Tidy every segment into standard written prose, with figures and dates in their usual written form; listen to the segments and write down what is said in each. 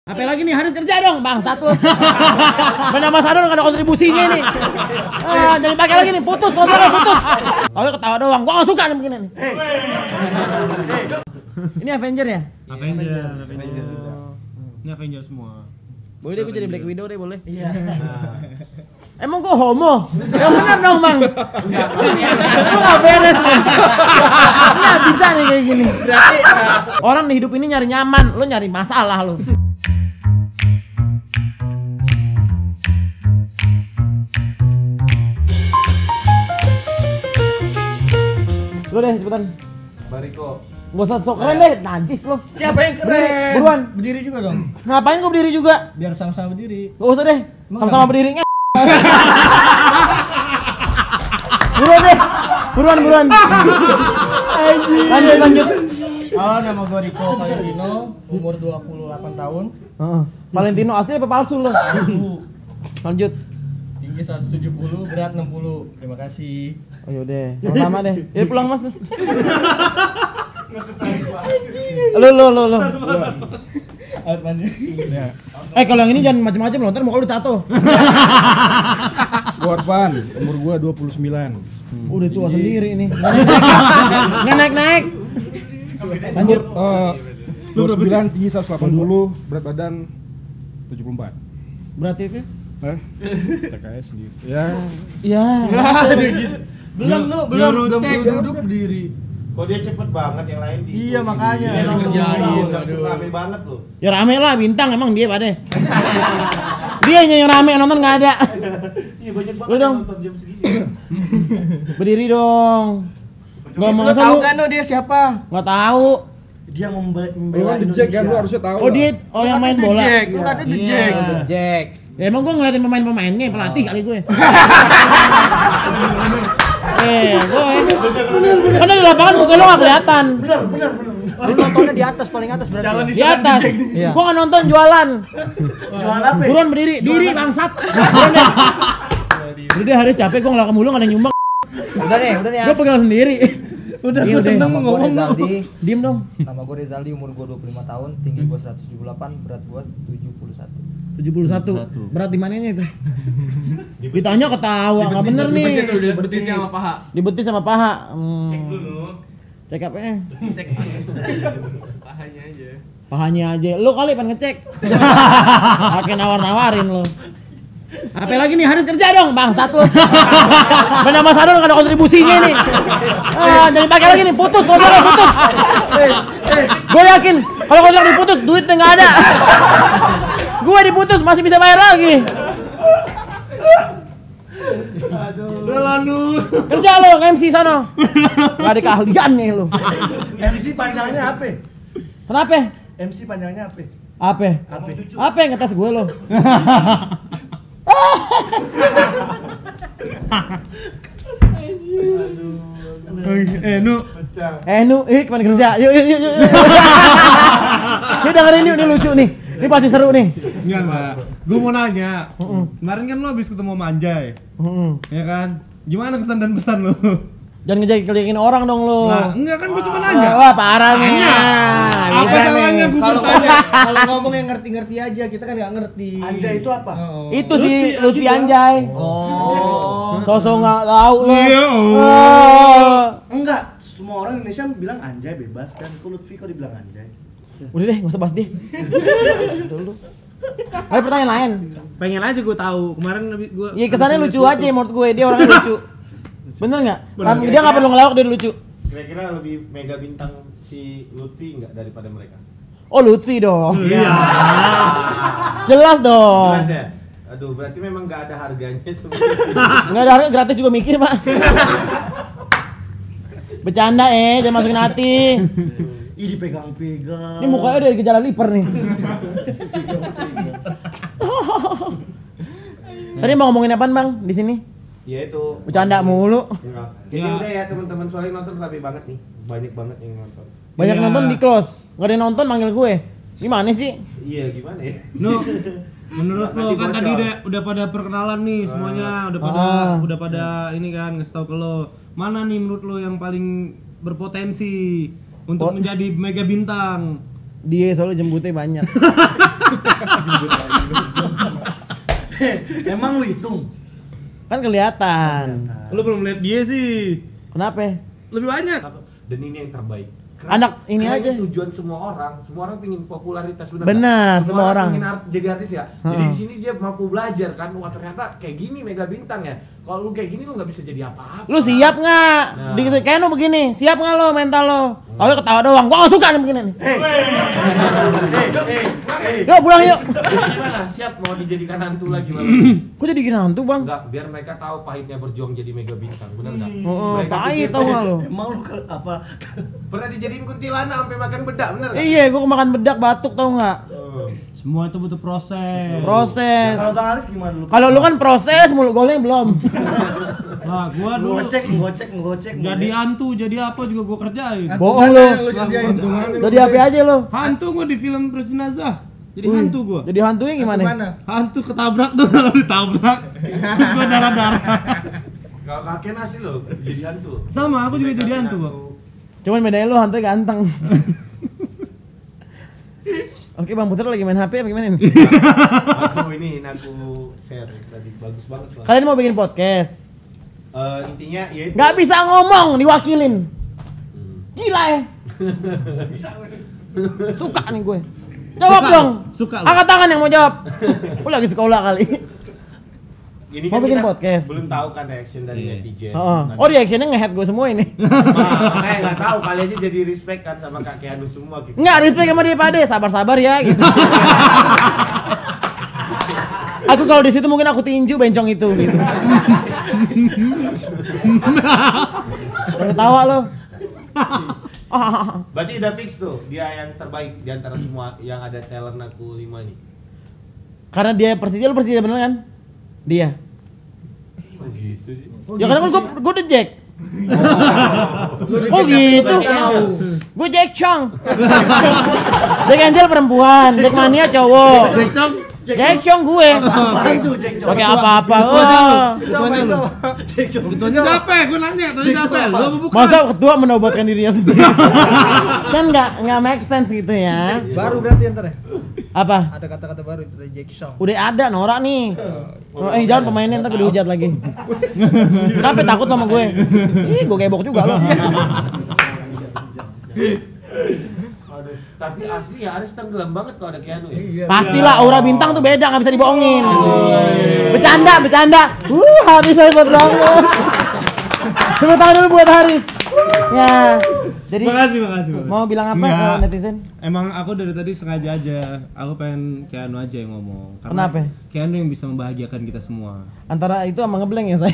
Apa lagi nih, Haris kerja dong, bangsat lu. Benar ambasador enggak ada kontribusinya nih. Jadi pakai lagi nih, putus kontraknya, putus. Tahu ketawa doang, gua enggak suka nih begini nih. Ini Avenger ya? Avenger. Ini Avenger semua. Boleh deh, gue jadi Black Widow deh, boleh? Iya. Emang gua homo? Ya benar dong, Bang. Lu enggak beres lu. Nggak bisa nih kayak gini. Berarti orang di hidup ini nyari nyaman, lu nyari masalah lu. Lu deh cepetan. Bariko. Gak usah sok keren deh, najis lu. Siapa yang keren? Buruan. Berdiri juga dong. Ngapain gua berdiri juga? Biar sama-sama berdiri. Gak usah deh, sama-sama berdiri. Buruan. Lanjut. Halo, nama gue Riko Valentino, umur 28 tahun. Valentino asli apa palsu lu? Lanjut. Tinggi 170, berat 60. Terima kasih. Ayo deh, sama deh. Ya pulang Mas. Lu. Air mandi. Kalau yang ini jangan macam-macam loh, ntar mau lu tato. Gua Arfan, umur gua 29. Udah tua sendiri ini. Nggak naik. Lanjut. 29, tinggi 180, berat badan 74. Berarti itu? CKS sendiri. Ya. Belum cek duduk berdiri. Kok dia cepet banget yang lain di. Iya, makanya. Dia Ngerjain. langsung rame banget loh. Ya rame lah, bintang emang dia pada. Dia yang rame, nonton nggak ada. Iya banyak banget Lu dong. yang nonton jam segini. Berdiri dong. Gak Lu masa tahu lu. kan dia siapa? Nggak tahu. Dia Lu membela kan The Jack kan, lu harusnya tahu. Oh dia, yang main bola. Lu kata The Jack. Jack. Ya emang gua ngeliatin pemainnya, pelatih kali gue. Gue kan di lapangan muka lu nggak kelihatan. Bener. Lu nontonnya di atas, paling atas berarti. Di atas. Gua nggak nonton jualan. Jualan apa? Buruan berdiri, diri bangsat. Buruan deh. Udah Haris capek, gua ngelakam mulu nggak ada nyumbang. Udah nih. Gua pegang sendiri. Udah. Nama gue Rezaldi. Diem dong. Nama gue Rezaldi, umur gue 25 tahun, tinggi gue 178, berat gue 71. 71. Berat di mananya itu? Ditanya ketawa, nggak bener nih. Di betisnya sama paha. Di betis sama paha. Cek dulu. Cek apanya? Cek pahanya aja. Pahanya aja. Lu kali pengen ngecek. Pakai nawar-nawarin lu. Apa lagi nih, Haris kerja dong, bangsat lu. Benar ambasador enggak ada kontribusinya nih. Jadi pakai lagi nih, putus kontraknya, putus. Gue yakin kalau kontrak diputus duitnya enggak ada. Gue diputus masih bisa bayar lagi. Udah lalu. Kerja lo, MC sana. Enggak ada keahlian nih lu. MC panjangnya apa? Kenapa? MC panjangnya apa? Apa yang ngetes gue lo? Kemana kerja? Yuk. Ini dengerin yuk, ini lucu nih. Ini pasti seru nih. Enggak. Gua mau nanya. Kemarin kan lu habis ketemu sama Anjay. Ya kan? Gimana kesan dan pesan lu? Jangan ngejek-ngejekin orang dong lo. Nah, enggak kan gua cuma nanya. Wah, parah nih. Apa Bisa salahnya nih. gua Kalau bertanya? ngomong yang ngerti-ngerti aja, kita kan nggak ngerti. Anjay itu apa? Itu sih Lutfi Anjay. Sosok nggak tahu lo. Iya. Enggak, semua orang Indonesia bilang anjay bebas kan. Kok Lutfi kok dibilang anjay? Udah deh, nggak usah bahas dia. Dulu. Ayo pertanyaan lain. Pengen aja gua tahu. Kemarin gua Iya, kesannya lucu aja menurut gue. Dia orangnya lucu. Bener nggak? Dia nggak perlu ngelawak, dia lucu. Kira-kira lebih mega bintang si Lutfi enggak daripada mereka? Oh, Lutfi dong. Iya. Jelas dong. Jelas ya? Aduh, berarti memang enggak ada harganya semua. Nggak ada harga, gratis juga mikir, Pak. Bercanda jangan masukin hati. Ih, dipegang-pegang. Ini mukanya udah dari gejala liver nih. Tadi mau ngomongin apaan, Bang, di sini? Ya itu. Bercanda mulu. Jadi udah ya teman-teman, soalnya nonton rame banget nih. Banyak banget yang nonton. Banyak Iya. nonton di close. Nggak ada yang nonton manggil gue. Gimana sih? Iya, gimana ya? No. Menurut lo Nanti kan bocor. tadi udah pada perkenalan nih semuanya, udah pada ini kan ngasih tahu ke lo. Mana nih menurut lo yang paling berpotensi untuk menjadi mega bintang? Dia soalnya jembutnya banyak. lu hitung. Kan kelihatan. Lu belum lihat dia sih. Kenapa? Lebih banyak. Dan ini yang terbaik. Anak ini Karena aja. Tujuan semua orang pingin popularitas Benar, nggak? semua orang. Pingin jadi artis ya. Jadi di sini dia mampu belajar kan. Wah ternyata kayak gini Mega Bintang ya. Kalau lu kayak gini lu nggak bisa jadi apa-apa. Lu siap nggak? Nah. Di kayak lu begini, siap nggak lo mental lo? Oh ketawa doang, gua nggak suka nih begini nih. Yuk pulang yuk. Gimana? Siap mau dijadikan hantu lagi malam? Gua jadi gini hantu bang. Enggak, biar mereka tahu pahitnya berjuang jadi Mega Bintang, benar enggak? Oh, Mereka pahit pikir- tau nggak lo? Emang lu apa? Pernah dijadiin kuntilanak sampai makan bedak, benar enggak? Iya, gua makan bedak batuk tau nggak? Semua itu butuh proses. Proses. Kalau Bang Aris gimana dulu? Kalau lu kan proses, mulut golnya belum. Nah, gua dulu ngocek. jadi hantu, jadi apa juga gua kerjain. Bohong lu. Jadi apa aja lo? Hantu gua di film Jenazah. Jadi hantu gua. Jadi hantunya gimana? Mana? Hantu ketabrak tuh kalau ditabrak. Terus gua darah-darah. Kalau kakek nasi lo jadi hantu. Sama, aku juga jadi hantu, Bang. Cuman bedanya lu hantunya ganteng. Oke Bang Putra lagi main HP apa gimana nih? Aku share tadi bagus banget soalnya. Kalian mau bikin podcast? Intinya ya itu. Nggak bisa ngomong, diwakilin. Gila ya? Suka nih gue. Jawab Suka dong. lu? Suka lu? Angkat tangan yang mau jawab. Lu lagi sekolah kali. Ini Mau kan bikin kita podcast? Belum tahu kan reaction dari netizen. Oh, reactionnya nge-head gue semua ini. Makanya nggak tahu kali aja jadi respect kan sama kakek anu semua gitu. Enggak, respect sama dia Pade, sabar-sabar ya gitu. Aku kalau di situ mungkin aku tinju bencong itu gitu. Jangan tawa lo. Berarti udah fix tuh dia yang terbaik di antara semua yang ada talent aku 5 ini. Karena dia Persija, lu Persija bener kan? Dia. Oh gitu sih. Ya karena gue udah Jack. Oh gitu. Gue Jack Chong. Jack Angel perempuan, Jack Mania cowok. Jack Chong gue. Pakai apa-apa. Ketuanya lu. Ketuanya siapa? Gua nanya, ketuanya siapa? Lu apa bukan? Masa ketua menobatkan dirinya sendiri? Kan nggak make sense gitu ya. Baru berarti ntar ya? Apa? Ada kata-kata baru itu dari Jack Song. Udah ada Nora nih. Jangan pemainnya ntar dihujat lagi. Kenapa takut sama gue? Ih, gue gebok juga lo. Aduh, tapi asli ya Aris tenggelam banget kalau ada Keanu ya. Pastilah aura bintang tuh beda, nggak bisa dibohongin. Bercanda. Haris hebat banget. Tepuk tangan dulu buat Haris. Ya. Jadi Makasih. mau bilang apa Enggak. ke netizen? Emang aku dari tadi sengaja aja. Aku pengen Keanu aja yang ngomong. Kenapa? Keanu yang bisa membahagiakan kita semua. Antara itu sama ngeblank ya saya.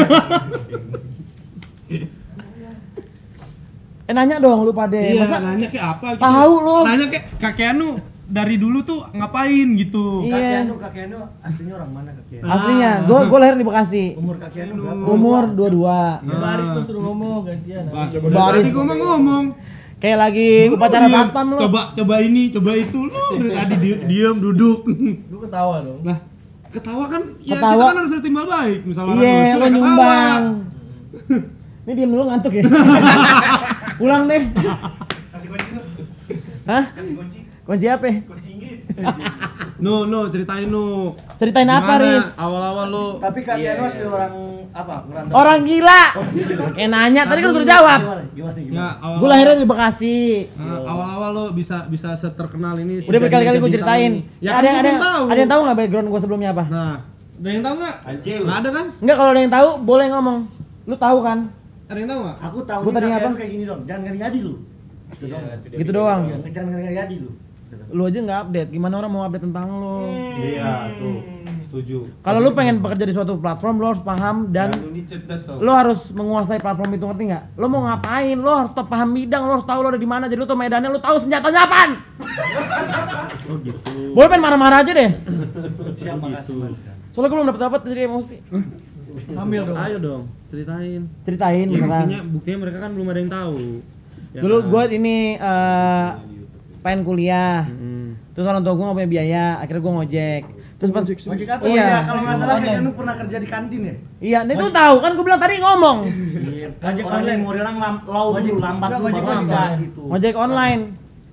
Nanya dong lu Pade. Iya, Masa nanya kayak apa gitu. tahu lu? Nanya kayak Kak Keanu dari dulu tuh ngapain gitu. Iya. Kakek Anu aslinya orang mana kakek? Aslinya, gue lahir di Bekasi. Umur kakek Anu berapa? Umur 22. Baris tuh suruh ngomong gantian. Baris. Tadi gua mau ngomong. Kayak lagi upacara Diem. satpam lu. Coba ini, coba itu. Lu dari tadi diem duduk. Gue ketawa dong. Nah, ketawa kan ya Ketawa. kita kan harus ada timbal baik. Misalnya Iya, lucu, lo ya nyumbang. Ini diem dulu ngantuk ya. Pulang deh. Kasih kunci lu. Hah? Kasih kunci. Kunci apa? Kunci Inggris. No, ceritain no. Ceritain apa, Gimana Riz? awal-awal lu Tapi kakek Anu asli orang apa? Ngerantau. Orang gila. Kayak nanya, tadi kan udah jawab. Gimana? ya awal Gue lahirnya di Bekasi. awal-awal lo bisa seterkenal ini. Udah berkali-kali gue ceritain. Ya ada kan yang tahu. ada yang tahu nggak background gue sebelumnya apa? Nah, ada yang tahu nggak? Anjir. Nggak ada kan? Enggak, kalau ada yang tahu boleh ngomong. Lu tahu kan? Ada yang tahu nggak? Aku tahu Gua tadi kakek apa? Anu kayak gini dong. Jangan ngadi-ngadi lu. Gitu dong. Gitu doang. Iya, jangan ngadi-ngadi lu. Lu aja nggak update. Gimana orang mau update tentang lu? Iya, tuh. Setuju. Kalau lu pengen bekerja di suatu platform, lu harus paham dan Keanu ini cerdas tau. lo harus menguasai platform itu, ngerti nggak? Lo mau ngapain? Lo harus paham bidang, lo harus tahu lo ada di mana. Jadi lo tahu medannya, lo tahu senjatanya apaan. Oh gitu. Boleh pengen marah-marah aja deh. Siap, makasih Mas. Soalnya gue belum dapat jadi emosi. Sambil dong. Ayo dong, ceritain. Ceritain Ya, beneran. buktinya mereka kan belum ada yang tahu. Ya Dulu kan? gue ini pengen kuliah. Mm-mm. Terus orang tua gue nggak punya biaya, akhirnya gue ngojek. Terus pas Ojek apa? Oh iya, iya, kalau nggak salah kakek Online. Anu pernah kerja di kantin ya? iya, dia tuh tahu kan gue bilang tadi ngomong. Iya, Ojek orang online. memori orang lau Ojek- dulu, lambat enggak, dulu, ojek baru online. gas gitu. Ngojek online.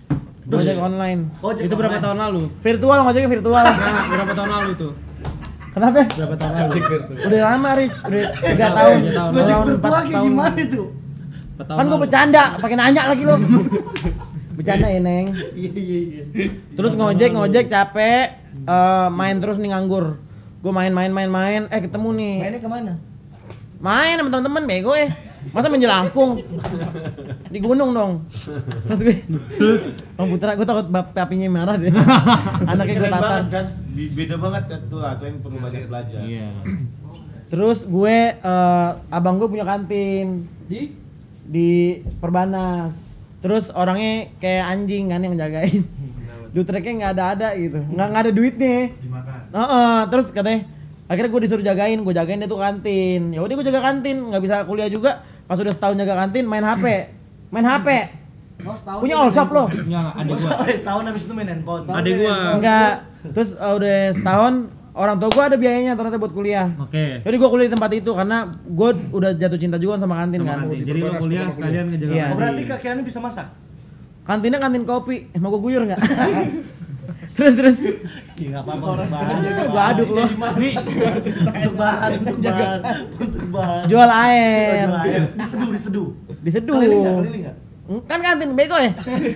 Ngojek online. Ojek Itu berapa online. tahun lalu? Virtual, ngojeknya virtual. Nah, berapa tahun lalu itu? Kenapa? Berapa tahun lalu? Udah lama, Riz. Udah 3 tahun. Gojek Tahun, virtual 4 kayak tahun. gimana itu? Kan gua bercanda, pakai nanya lagi lo. Bercanda ya, Neng. Iya. Terus ngojek capek, main terus nih nganggur. Gua main, ketemu nih. Mainnya kemana? Main sama temen-temen bego Masa main jelangkung? Di gunung dong. Terus Bang Putra, gue takut apinya marah deh. Anaknya gue tatar. kan. Beda banget kan tuh yang perlu banyak belajar. Iya. Terus gue abang gue punya kantin di Perbanas. Terus orangnya kayak anjing kan yang jagain. Dutreknya nggak ada gitu, nggak ada duitnya. Terus katanya akhirnya gue disuruh jagain dia tuh kantin. Ya udah gue jaga kantin, nggak bisa kuliah juga. Pas udah setahun jaga kantin main HP. Punya all shop loh. Enggak, ada gua. Setahun habis itu main handphone. Ada gua. Enggak. Terus udah setahun orang tua gue ada biayanya ternyata buat kuliah. Oke. Jadi gue kuliah di tempat itu karena gue udah jatuh cinta juga sama kantin kan. Jadi lo kuliah sekalian ngejaga Iya. Oh, berarti kakek Ani bisa masak? Kantinnya kantin kopi. Mau gue guyur nggak? terus. Iya, enggak apa-apa. Untuk bahan. Gue aduk loh. Nih. Untuk bahan. Jual air. Diseduh. Keliling enggak? Kan kantin bego ya.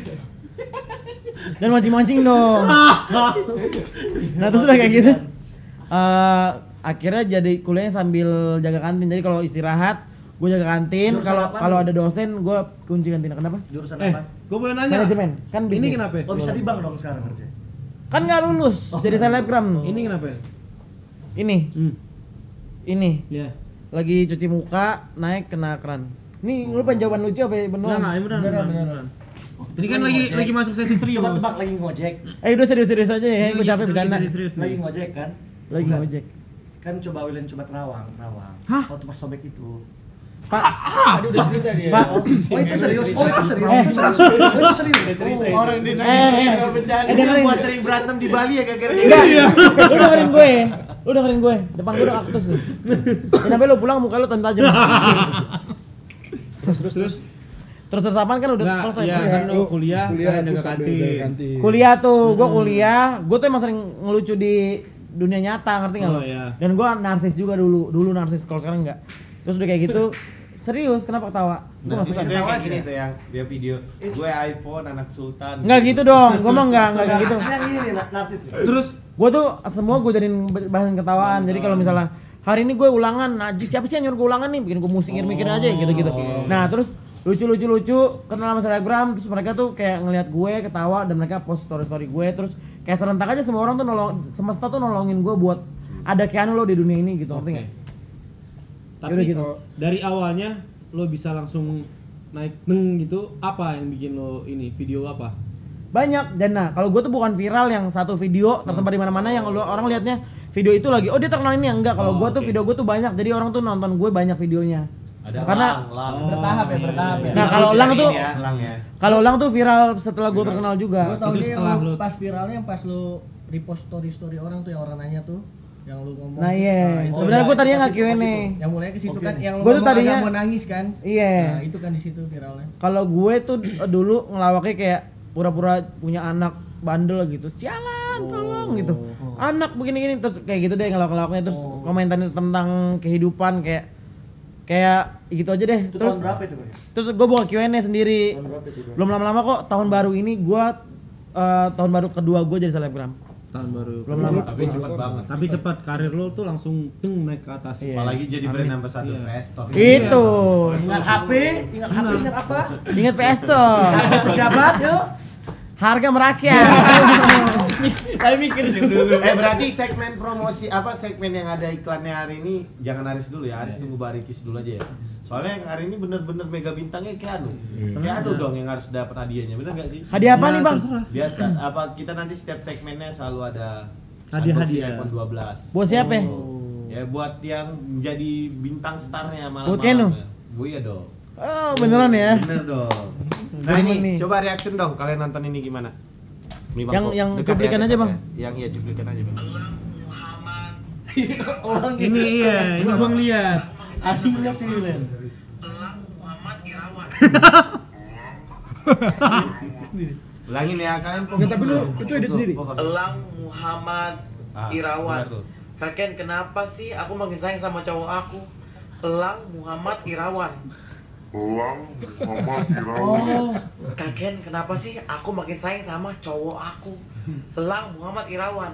Dan mancing-mancing dong. Nah terus udah kayak gitu. Akhirnya jadi kuliahnya sambil jaga kantin. Jadi kalau istirahat gue jaga kantin. Kalau ada dosen gue kunci kantin. Kenapa? Jurusan apa? Gua boleh nanya. Manajemen. Kan Ini bisnis. kenapa? Oh, bisa di bank dong sekarang kerja. Kan nggak lulus jadi selebgram. Ini kenapa? Ini Iya. lagi cuci muka naik kena keran. Nih lu pengen jawaban lucu apa beneran? Enggak, beneran. Ini kan lagi masuk sesi serius. Coba tebak lagi ngojek. Udah serius aja ya, gue capek bercanda. Serius Lagi nih. ngojek kan? Lagi Bukan. ngojek. Kan coba William coba terawang. Hah? Waktu pas sobek itu. Pak, Tadi udah cerita dia. Pak. Oh itu serius. Orang di dengerin. Gua sering berantem di Bali ya gara-gara Enggak, lu dengerin gue. Depan gue udah kaktus nih. Ya, sampai lu pulang muka lu tajam. Terus apaan kan udah Enggak, selesai. ya kan lo kuliah sekalian jaga kantin. Kuliah tuh, gue tuh emang sering ngelucu di dunia nyata, ngerti nggak Oh, lo? iya. Dan gue narsis juga dulu narsis, kalau sekarang enggak. Terus udah kayak gitu, serius kenapa ketawa? Gue Nah, nggak suka. itu yang kayak gini tuh yang dia video gue iPhone anak sultan. Nggak gitu dong, gue mah nggak kayak gitu. Narsisnya yang ini nih, narsis nih. Terus Gue tuh semua gue jadiin bahan ketawaan. Jadi kalau misalnya hari ini gue ulangan, najis siapa sih yang nyuruh gue ulangan nih? Bikin gue mikir aja gitu. Nah terus lucu kenal sama selebgram, terus mereka tuh kayak ngelihat gue ketawa dan mereka post story gue, terus kayak serentak aja semua orang tuh semesta tuh nolongin gue buat ada Keanu lo di dunia ini gitu, ngerti nggak? tapi Yaudah gitu. dari awalnya lo bisa langsung naik gitu, apa yang bikin lo ini video apa? Banyak, dan nah kalau gue tuh bukan viral yang satu video tersebar di mana-mana yang orang liatnya video itu lagi, oh dia terkenal ini, enggak. Kalau gue tuh video gue tuh banyak, jadi orang tuh nonton gue banyak videonya. Ada Karena- lang. bertahap ya. Nah kalau Lang tuh, lang ya. kalau Lang tuh viral setelah gue terkenal Gue juga. tau Itu dia setelah yang lu- pas viralnya pas lu repost story orang tuh yang orang nanya tuh yang lu ngomong. Nah iya, itu sebenarnya gue tadinya nggak pas itu. Q&A. yang mulai ke situ kan yang lu Gua tuh ngomong tadinya- agak mau nangis kan. Iya. Nah, itu kan di situ viralnya. Kalau gue tuh dulu ngelawaknya kayak pura-pura punya anak bandel gitu. Sialan, tolong gitu. Anak begini-gini terus kayak gitu deh ngelawak-ngelawaknya, terus komentarin tentang kehidupan kayak gitu aja deh. Itu Terus tahun berapa itu, Bang? terus gue buka Q&A sendiri. Tahun berapa itu, Bang? Belum lama-lama kok, tahun baru ini gue tahun baru kedua gue jadi selebgram. Tahun baru. Belum lama. Tapi cepet banget. Tapi cepat, karir lo tuh langsung naik ke atas. Iya. Apalagi jadi brand ambassador Iya. PS Store. Itu. Ingat HP, ingat apa? Ingat PS tuh. Pejabat yuk. Harga merakyat. Saya mikir dulu. Berarti segmen promosi segmen yang ada iklannya hari ini jangan Aris dulu ya. Aris tunggu Baricis dulu aja ya. Soalnya yang hari ini bener-bener mega bintangnya Keanu. Keanu dong yang harus dapat hadiahnya, bener nggak sih? Hadiah apa Ya, nih bang? terserah. Biasa. Apa kita nanti setiap segmennya selalu ada Hadiah-hadiah. unboxing iPhone 12. Buat siapa? Ya buat yang menjadi bintang starnya malam-malam. Buat Keanu? ya. Bu ya dong. Oh beneran ya? Bener dong. Nah Demen ini nih. coba reaction dong kalian nonton ini gimana? Nih, Bang, Yang- kok yang dekat cuplikan ya, aja, dekat Bang. ya. Yang iya cuplikan aja bang. Orang Ini iya, ini gua ngeliat. Adiknya sih, Len. Ulangin ya kalian. Nggak, tapi lu itu edit sendiri. Elang Muhammad Irawan. Kakek, kenapa sih aku makin sayang sama cowok aku? Elang Muhammad Irawan. Kakek, kenapa sih aku makin sayang sama cowok aku? Elang Muhammad Irawan.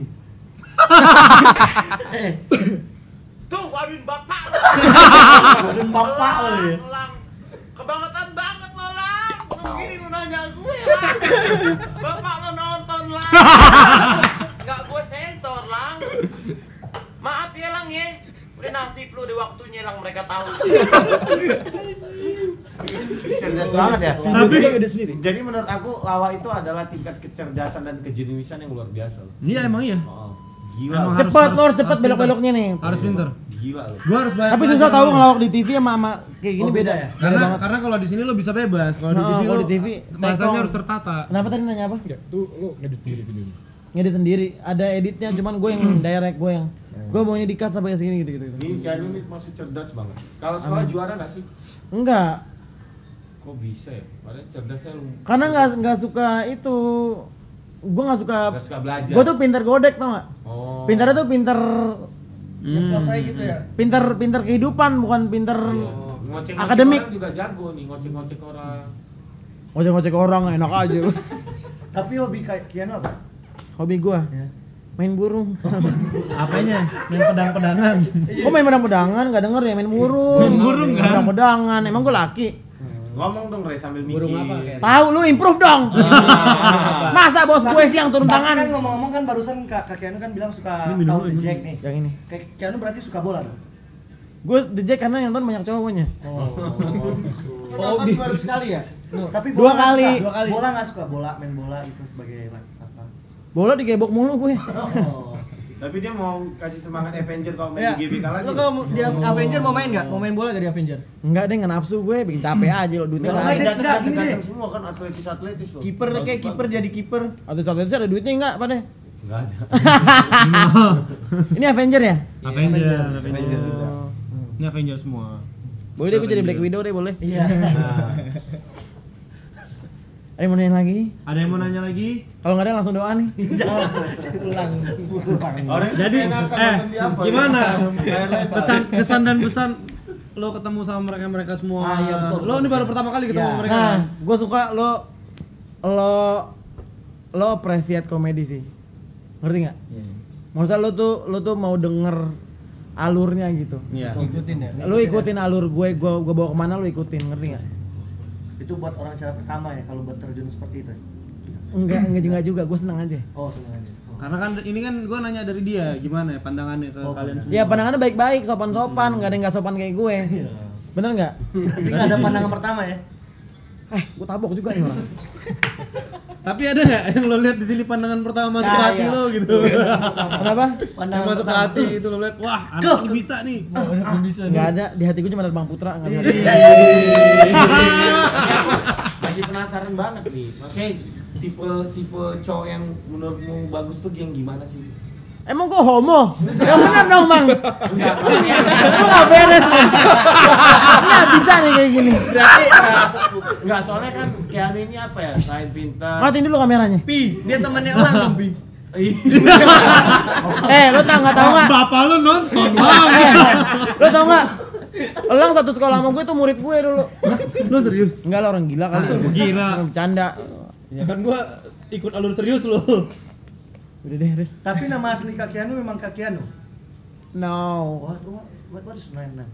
Tuh, waduh bapak. Waduh bapak lo ya. Elang, kebangetan banget lo, Lang. Begini lu nanya gue, Lang. Bapak lo nonton, Lang. Nggak gue sensor, Lang. Maaf ya, Lang ya. Udah nasib lu di waktunya, Lang, mereka tahu. Cerdas banget ya. Tapi Jadi menurut aku Lawa itu adalah tingkat kecerdasan dan kejeniusan yang luar biasa loh. iya emang iya. Oh, gila. Emang loh. Cepet, lo harus cepet harus belok-beloknya nih. Harus pinter. Gila loh. Gua harus banyak. Tapi susah tahu ngelawak di TV sama kayak gini Oh, beda. beda ya? Karena kalau di sini lo bisa bebas. Kalau di Nah, TV kalau lo di TV, bahasanya tekong. harus tertata. Kenapa tadi nanya apa? Tuh lu ngedit diri video. Ngedit sendiri. Ada editnya, cuman gue yang direct, gue yang maunya di-cut sampai segini gitu. Ini Keanu ini masih cerdas banget. Kalau sekolah juara nggak sih? Enggak. Kok bisa ya? Padahal cerdasnya lu. Karena nggak suka itu. Gue nggak suka. Nggak suka belajar. Gue tuh pinter godek tau nggak? Oh. Pinternya tuh pinter. Selesai gitu ya. Pinter kehidupan, bukan pinter Oh, ngocek-ngocek akademik. orang juga jago nih, ngocek-ngocek orang. Ngocek-ngocek orang enak aja. Tapi hobi Keanu apa? Hobi gue Ya. main burung. Apanya? Main pedang-pedangan. Kok main pedang-pedangan? Gak denger ya main burung. Main burung kan? Pedang-pedangan. Emang gue laki. Ngomong dong Re sambil mikir. Burung apa kayak? Tahu lu improve dong. Masa bos gue sih yang turun Tapi tangan? kan ngomong-ngomong kan barusan Kak Keanu kan bilang suka Ini minum tahu dulu, The minum Jack dulu. nih. Yang ini. Kayak Keanu berarti suka bola dong? Gue The Jack karena yang nonton banyak cowoknya. Nonton baru sekali ya? Lu. Tapi Dua bola nggak kali. suka. Dua kali. Bola nggak suka, main bola itu sebagai apa? Bola digebok mulu gue. Oh. Tapi dia mau kasih semangat Avenger kalau main Ya, di GBK lagi. lu kalau di Avenger mau main nggak? Mau main bola gak di Avenger? Enggak deh, nggak nafsu gue, bikin capek aja lo duitnya Kalau nggak nggak ada. Enggak, gini deh. Ganteng semua kan atletis loh. Kiper kayak kiper jadi kiper. Atau atlet ada duitnya enggak, apa deh? Enggak ada. Ini Avenger ya? Avenger. Oh. Ini Avenger semua. Boleh deh gue jadi Black Widow deh, boleh. Iya. Nah, Ada yang mau nanya lagi? Ada yang mau nanya lagi? Kalau nggak ada langsung doa nih. Ulang. orang Jadi, enakan nonton di apa ya? gimana? Layar lebar. Kesan dan pesan lo ketemu sama mereka semua. Ah, iya, betul, Lo ini baru pertama kali ketemu Iya. sama mereka. Nah, kan? gue suka lo appreciate komedi sih. Ngerti nggak? Maksudnya lo tuh mau denger alurnya gitu. Iya. Ikutin ya. Lo ikutin alur gue bawa kemana lo ikutin, ngerti nggak? Itu buat orang cara pertama ya kalau buat terjun seperti itu. Enggak juga, gue seneng aja. Oh, senang aja. Oh. Karena kan ini kan gue nanya dari dia gimana ya pandangannya ke Oh, kalian semua. Ya pandangannya baik-baik, sopan-sopan, nggak ada yang nggak sopan kayak gue. Iya. Bener nggak? Jadi nggak ada pandangan pertama ya? Gue tabok juga nih orang. Tapi ada nggak yang lo lihat di sini pandangan pertama masuk ke Nah, hati iya. lo gitu? Kenapa? Yang Pandangan masuk ke pertama. hati itu lo lihat, wah anak ini bisa nih. Oh, bisa. Nggak ada, di hati gue cuma ada Bang Putra, nggak ada. Masih penasaran banget nih. Makanya tipe cowok yang menurutmu bagus tuh yang gimana sih? Emang gue homo? Yang bener dong Bang. Enggak, Lu nggak beres lu. Nggak bisa nih kayak gini. berarti enggak soalnya kan Keanu ini apa ya? Selain pintar. Matiin dulu kameranya. Pi, dia temannya Elang dong, Pi. Lo tau nggak? Bapak lo nonton, Lo tau nggak? Elang satu sekolah sama gue tuh murid gue dulu. Lo serius? Enggak lah, orang gila kali. Gila. Bercanda. Ya kan gue ikut alur serius lo. Udah deh, Riz. Tapi nama asli Kak Keanu memang Kak Keanu. No. What is your name?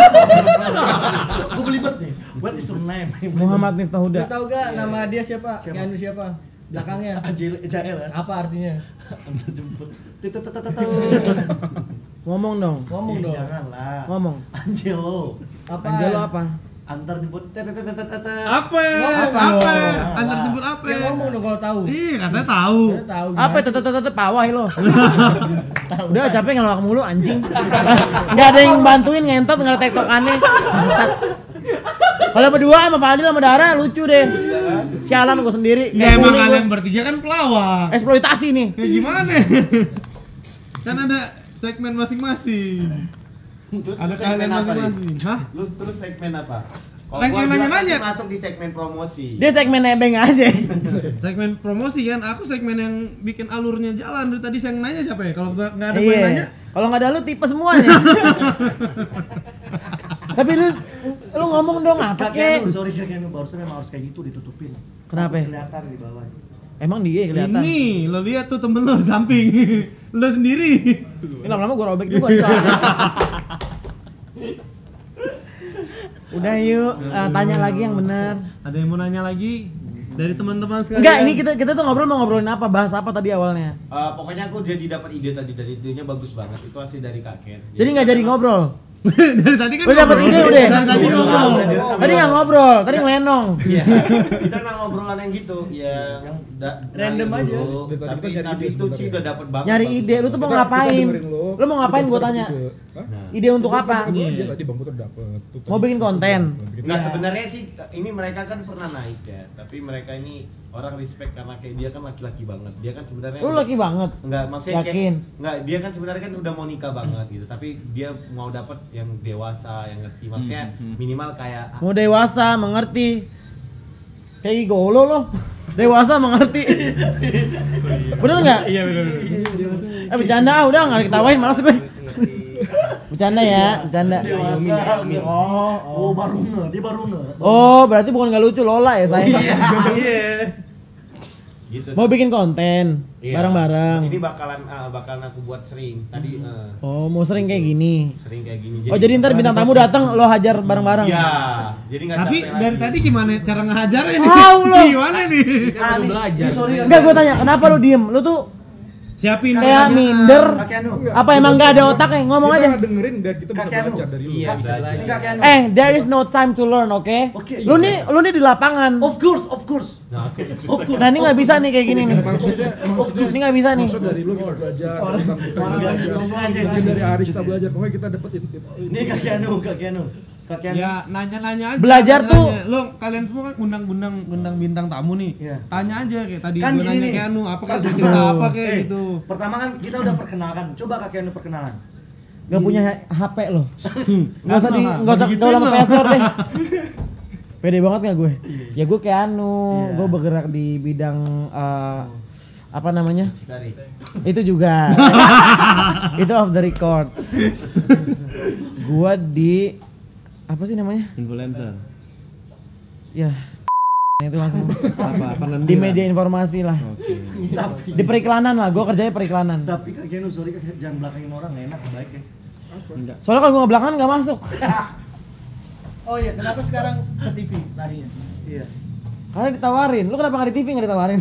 Gue belibet nih. What is your name? Muhammad Miftah Lu Huda. tahu gak nama dia siapa? Siapa? Keanu siapa? Belakangnya. Jael ya. Apa artinya? Antar jemput. Ngomong dong. Ngomong dong. Janganlah. Ngomong. Angelo. Apa? Angelo apa? Antar jemput. Apa? Apa? Antar jemput apa? Ya ngomong dong kalau tahu. Ih, katanya tahu. Dia tahu. Apa gimana sih? tetep pawai lo. Tahu. Udah capek ngelawak mulu anjing. Enggak ada yang bantuin ngentot enggak ada tektokannya. Bangsat. Kalau berdua sama Fadil sama Dara lucu deh. Sialan gue sendiri. Ya Kayak emang bully kalian gua. bertiga kan pelawak. Eksploitasi nih. Ya gimana? Kan ada segmen masing-masing. Terus Ada segmen kalian apa nih? masing-masing. Hah? Lu terus segmen apa? Kalau Yang gua nanya-nanya. masuk di segmen promosi. Dia segmen nebeng aja. Segmen promosi kan, aku segmen yang bikin alurnya jalan. Dari tadi yang nanya siapa ya? Kalau nggak ada yang nanya, Kalau nggak ada lu tipe semuanya. Tapi lu ngomong dong apa Kakek kek? sorry kakek barusan memang harus kayak gitu ditutupin. Kenapa? Kelihatan di bawah. Emang dia kelihatan. ini lo lihat tuh temen lo samping, lo sendiri. Ini lama-lama gua robek juga. Udah yuk, tanya lagi yang benar. Ada yang mau nanya lagi dari teman-teman sekalian? Enggak, ini kita tuh ngobrol mau ngobrolin apa? Bahas apa tadi awalnya? Pokoknya aku jadi dapat ide tadi, dan idenya bagus banget. Itu asli dari kakek. Jadi nggak jadi ngobrol. dari tadi kan Udah dapat ngobrol. ide udah. Dari tadi ngobrol. Tadi nggak ngobrol, tadi ngelenong. Iya. Kita nggak ngobrolan yang gitu, yang Random aja. Tapi itu sih udah dapat banget. Nyari bagus ide, lu tuh mau ngapain? Lu mau ngapain gua tanya? Nah. Ide untuk apa? Tadi Bang Putra dapet. Mau bikin konten. Nah sebenarnya sih ini mereka kan pernah naik ya, tapi mereka ini orang respect karena kayak dia kan laki-laki banget. Dia kan sebenarnya Lu laki banget. Enggak, maksudnya Yakin? kayak enggak, dia kan sebenarnya kan udah mau nikah banget gitu, tapi dia mau dapat yang dewasa, yang ngerti. Maksudnya minimal kayak Mau dewasa, mengerti. Kayak gigolo lo. Dewasa mengerti. Bener nggak? Iya benar. Bercanda udah nggak diketawain malas gue. Bercanda ya, bercanda. Dewasa. Oh, baru dia baru Oh, berarti bukan nggak lucu Lola ya saya. iya. Gitu. Mau bikin konten Iya. bareng-bareng. Ini bakalan aku buat sering. Tadi Oh, mau sering kayak gini. sering kayak gini. Oh, jadi ntar bintang tamu datang lo hajar bareng-bareng. Iya. Jadi nggak Tapi capek dari lagi. tadi gimana cara ngehajarnya nih? Tahu lo. Gimana nih? Kan baru belajar. sorry. Enggak, gue tanya, kenapa lu diem? Lu tuh Siapin kayak namanya. minder. Kakek Anu. Apa emang nggak ada otaknya? Ngomong aja. dengerin dan kita bisa Kakek Anu. belajar dari lu. Iya, bisa Ini belajar. kakek Anu. There is no time to learn, oke? Oke. Lu nih di lapangan. Of course. Nah, oke. Of course. Nah, ini nggak bisa nih kayak gini nih. Maksudnya Ini nggak bisa nih. maksud dari lu kita belajar tentang kita belajar. Sengaja. Mungkin dari Aris kita belajar, pokoknya kita dapat input. Ini kakek Anu. Kakek Anu. Ya nanya-nanya aja. Belajar tuh- nanya-nanya. Lo kalian semua kan undang bintang tamu nih. Iya. Tanya aja kayak tadi Kan gue gini nanya nih. ke Anu, apa kan cerita apa kayak gitu. Pertama kan kita udah perkenalkan. Coba kakek Anu perkenalan. Gak punya HP lo. Nggak usah Apa? nggak usah Digituin gaul sama lo. pastor deh. Pede banget nggak gue? Ya gue kayak Anu, Iya. gue bergerak di bidang apa namanya? Dari. Itu juga. Itu off the record. Gua di apa sih namanya? Influencer. Ya. Itu langsung Apa di media informasi lah. Oke. Tapi Di periklanan lah, gue kerjanya periklanan. kakek Anu sorry kakek jangan belakangin orang nggak enak baik ya. Soalnya kalau gue nggak belakangan nggak masuk. Oh iya, kenapa sekarang ke TV larinya? Iya. Karena ditawarin. Lu kenapa nggak di TV nggak ditawarin?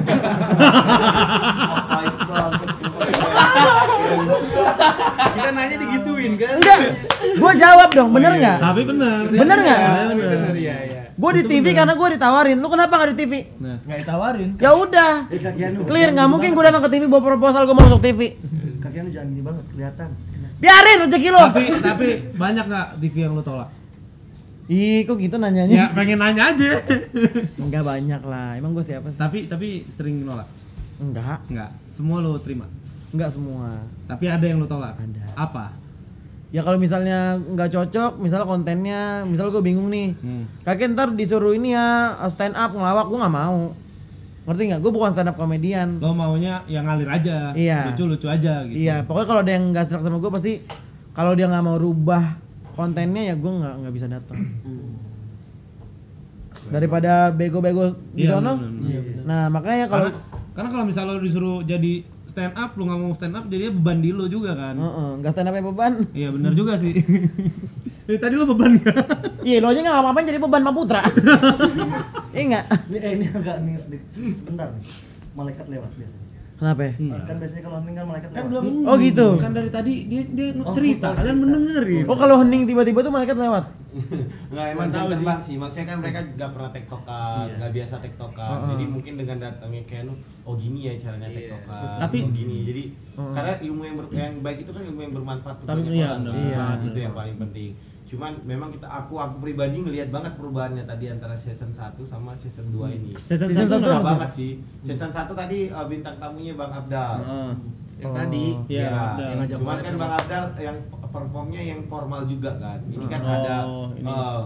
Kita nanya digituin kan? Enggak. Gue jawab dong, bener nggak? Tapi benar. Bener nggak? Bener iya iya. Gue di TV karena gue ditawarin. Lu kenapa nggak di TV? Nah, Nggak ditawarin. Ya udah. Kakek Anu. Clear, nggak mungkin gue datang ke TV bawa proposal gue masuk TV. Kakek Anu jangan gini banget kelihatan. Biarin rezeki lo. tapi banyak nggak TV yang lo tolak? Ih, kok gitu Ya nanyanya? pengen nanya aja. Enggak banyak lah. Emang gue siapa sih? tapi sering nolak. Enggak. Enggak. Semua lo terima. Enggak semua. Tapi ada yang lo tolak. Ada. Apa? Ya kalau misalnya nggak cocok, misalnya kontennya, misalnya gue bingung nih. Kakek ntar disuruh ini ya stand up ngelawak, gue nggak mau. Ngerti nggak? Gue bukan stand up komedian. Lo maunya yang ngalir aja. Iya. Lucu-lucu aja gitu. Iya, pokoknya kalau ada yang nggak serak sama gue pasti kalau dia nggak mau rubah kontennya ya gue nggak bisa datang. Daripada bego-bego di Iya, sono. bener. Nah makanya kalau Karena kalau misalnya lo disuruh jadi stand up, lo nggak mau stand up, jadinya beban di lo juga kan. nggak stand up beban. Iya benar juga sih. Dari tadi lo beban nggak? Iya, lo aja nggak ngapain jadi beban Pak Putra. Iya nggak? Ini agak nih sedikit sebentar nih. Malaikat lewat biasanya. Kenapa? Ya? Kan biasanya kalau hening kan malaikat lewat. Oh gitu. Kan dari tadi dia cerita, kalian mendengerin. Oh kalau hening tiba-tiba tuh malaikat lewat. Nggak emang tahu sih. Maksudnya kan mereka nggak pernah tektokan, nggak biasa tektokan. Jadi mungkin dengan datangnya kayak oh gini ya caranya tektokan. Tapi- oh gini. Jadi karena ilmu yang baik itu kan ilmu yang bermanfaat untuk Tapi banyak iya, orang. iya, Itu yang paling penting. Cuman memang aku pribadi ngelihat banget perubahannya tadi antara season 1 sama season 2 ini. Season satu satu nggak apa? banget sih. Season 1 tadi bintang tamunya Bang Abdal. Yang tadi. Iya, Iya, Abdal. Yang ngajak cuman collab kan sama- Bang Abdal yang performnya yang formal juga kan. Ini kan Oh, ada ini.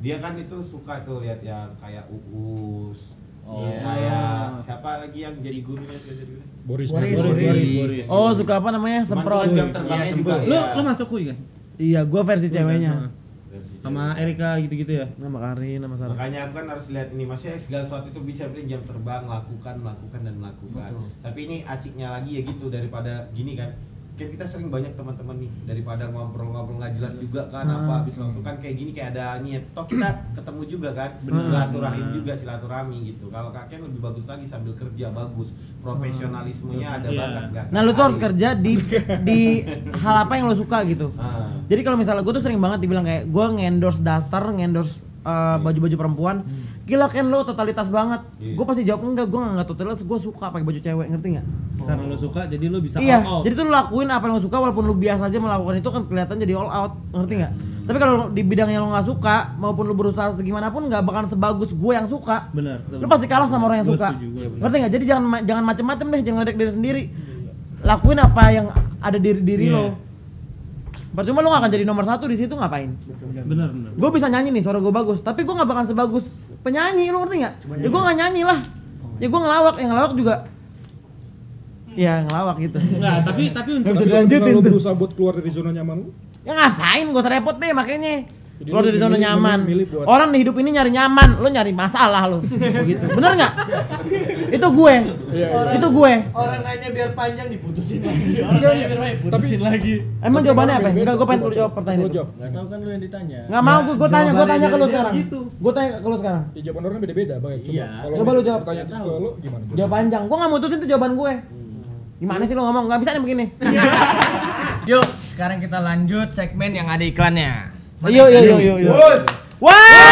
dia kan itu suka tuh lihat yang kayak Uus. Oh. Terus kayak siapa lagi yang jadi gurunya tuh jadi guru? Boris. Oh, suka apa namanya? Semprot. Jam terbangnya Iya, juga. semprot. Lu masuk kui kan? Iya, gua versi ceweknya. Sama Erika gitu-gitu ya? Nama Karin, nama Sarah. Makanya aku kan harus lihat ini, maksudnya segala sesuatu itu bisa beri jam terbang, melakukan dan melakukan. Tapi ini asiknya lagi ya gitu, daripada gini kan kita sering banyak teman-teman nih, daripada ngobrol-ngobrol nggak jelas juga kan apa habis waktu kan kayak gini kayak ada niat toh kita ketemu juga kan, silaturahmi gitu. Kalau kakek lebih bagus lagi sambil kerja bagus, profesionalismenya ada banget kan. Nah, lu tuh harus kerja di hal apa yang lu suka gitu. Jadi kalau misalnya gue tuh sering banget dibilang kayak gue ngendorse daster, ngendorse baju-baju perempuan. Gila Ken, lo totalitas banget. Gue pasti jawab enggak, gue enggak totalitas, gue suka pakai baju cewek, ngerti enggak? Karena lu suka jadi lu bisa Iya, all out. jadi tuh lu lakuin apa yang lu suka walaupun lu biasa aja melakukan itu kan kelihatan jadi all out, ngerti enggak? Tapi kalau di bidang yang lo nggak suka, maupun lu berusaha segimanapun nggak bakalan sebagus gue yang suka. Benar. Lu pasti kalah sama orang yang Gua suka. setuju, Ngerti nggak? Jadi jangan macem-macem deh, jangan ledek diri sendiri. Lakuin apa yang ada di diri lo. Percuma lu gak akan jadi nomor 1 di situ, ngapain? Benar. Gue bisa nyanyi nih, suara gue bagus, tapi gue nggak bakalan sebagus penyanyi, lu ngerti nggak? Ya gue nggak nyanyi lah. Ya gue ngelawak, yang ngelawak juga. Ya ngelawak gitu. Enggak, tapi untuk Tapi dilanjutin kalau tuh. berusaha buat keluar dari zona nyaman lu, Ya ngapain, gak usah repot deh makanya. Jadi Keluar lu dari zona milih- nyaman. milih buat- Orang di hidup ini nyari nyaman, lu nyari masalah lu. Begitu. Bener nggak? Itu gue. Itu gue. Orang nanya biar panjang diputusin lagi. Orang nanya biar panjang diputusin lagi. Emang Tapi jawabannya orang apa? beda-beda, Enggak, gue pengen coba, lu jawab pertanyaan lu itu. jawab. Enggak tahu kan lu yang ditanya. Nggak mau, gue tanya ke lu jawabannya sekarang. gitu. Gue tanya ke lu sekarang. Ya, jawaban orang beda-beda, Bang. Iya. Kalau Coba lu jawab. Pertanyaan itu ke lu gimana? Jawab panjang. Gue nggak mutusin itu jawaban gue. Gimana sih lu ngomong? Nggak bisa nih begini. Yuk, sekarang kita lanjut segmen yang ada iklannya. Yuk. Wow!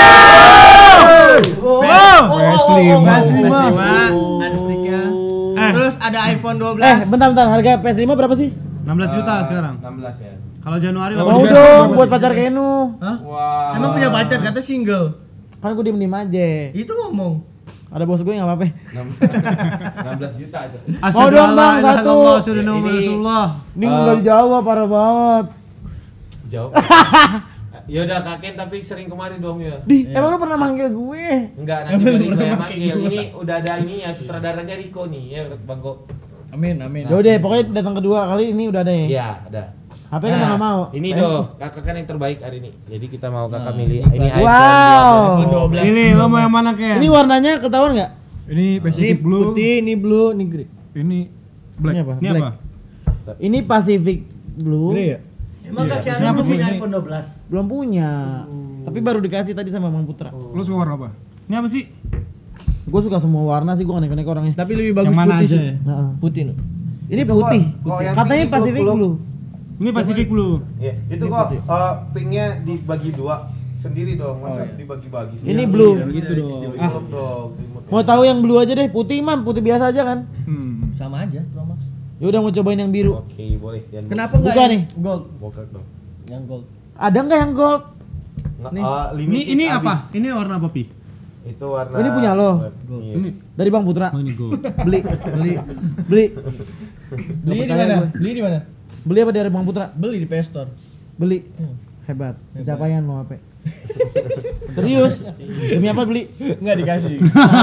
PS5. PS5. Ada sticknya. Terus ada iPhone 12. Bentar, harga PS5 berapa sih? 16 juta sekarang. 16 ya. Kalau Januari Mau 18. dong buat pacar Kenu. Hah? Wah. Emang punya pacar kata single. Kan gue diem aja. Itu ngomong. Ada bos gue nggak apa-apa. 16 juta aja. Mau dong bang satu. Ini nggak dijawab, parah banget. Jauh. Ya udah kakek tapi sering kemari dong ya. Emang lu pernah manggil gue? Enggak, nanti baru yang manggil. Ini udah ada ini ya sutradaranya Riko nih ya Bang Go. Amin. Yaudah, pokoknya datang kedua kali ini udah ada ya. Iya, ada. HP kan nggak mau. Ini PS. doh, kakak kan yang terbaik hari ini. Jadi kita mau kakak milih ini iPhone Wow. 12. Ini lo mau yang mana Ken? Ini warnanya ketahuan nggak? Ini Ini Pacific Blue, putih, ini blue, ini grey. ini black. Ini apa? Ini Black. apa? Ini Pacific Blue. Grey ya? Emang Iya. kaki Ini anda apa belum sih? punya Ini- iPhone 12? Belum punya. Tapi baru dikasih tadi sama Bang Putra. Lu suka warna apa? Ini apa sih? Gue suka semua warna sih, gue nggak neko-neko orangnya. Tapi lebih bagus Yang mana putih aja sih. ya? Nah, Putih no. ini putih. kok yang Katanya pink Pacific belum- Blue. Ini Pacific Blue. Iya, itu kok pinknya dibagi dua sendiri dong, masa dibagi-bagi sih? Ini blue. Gitu dong. Belum dong. Mau tahu yang blue aja deh, putih mah, putih biasa aja kan. Sama aja, Pro Max. Ya udah mau cobain yang biru. Oke, boleh. Yang Kenapa enggak Buka yang nih. gold? Bokak dong. Yang gold. Ada nggak yang gold? Nih. Ini apa? Ini warna apa Pi? Itu warna. Ini punya lo? Iya. Ini. Dari Bang Putra. Oh ini gold. Beli. Beli. Beli. Beli di percaya mana? gue. Beli di mana? Beli apa dari Bang Putra? Beli di PS Store. Beli. Hebat. Pencapaian lo apa? Serius? Demi apa beli? Enggak dikasih.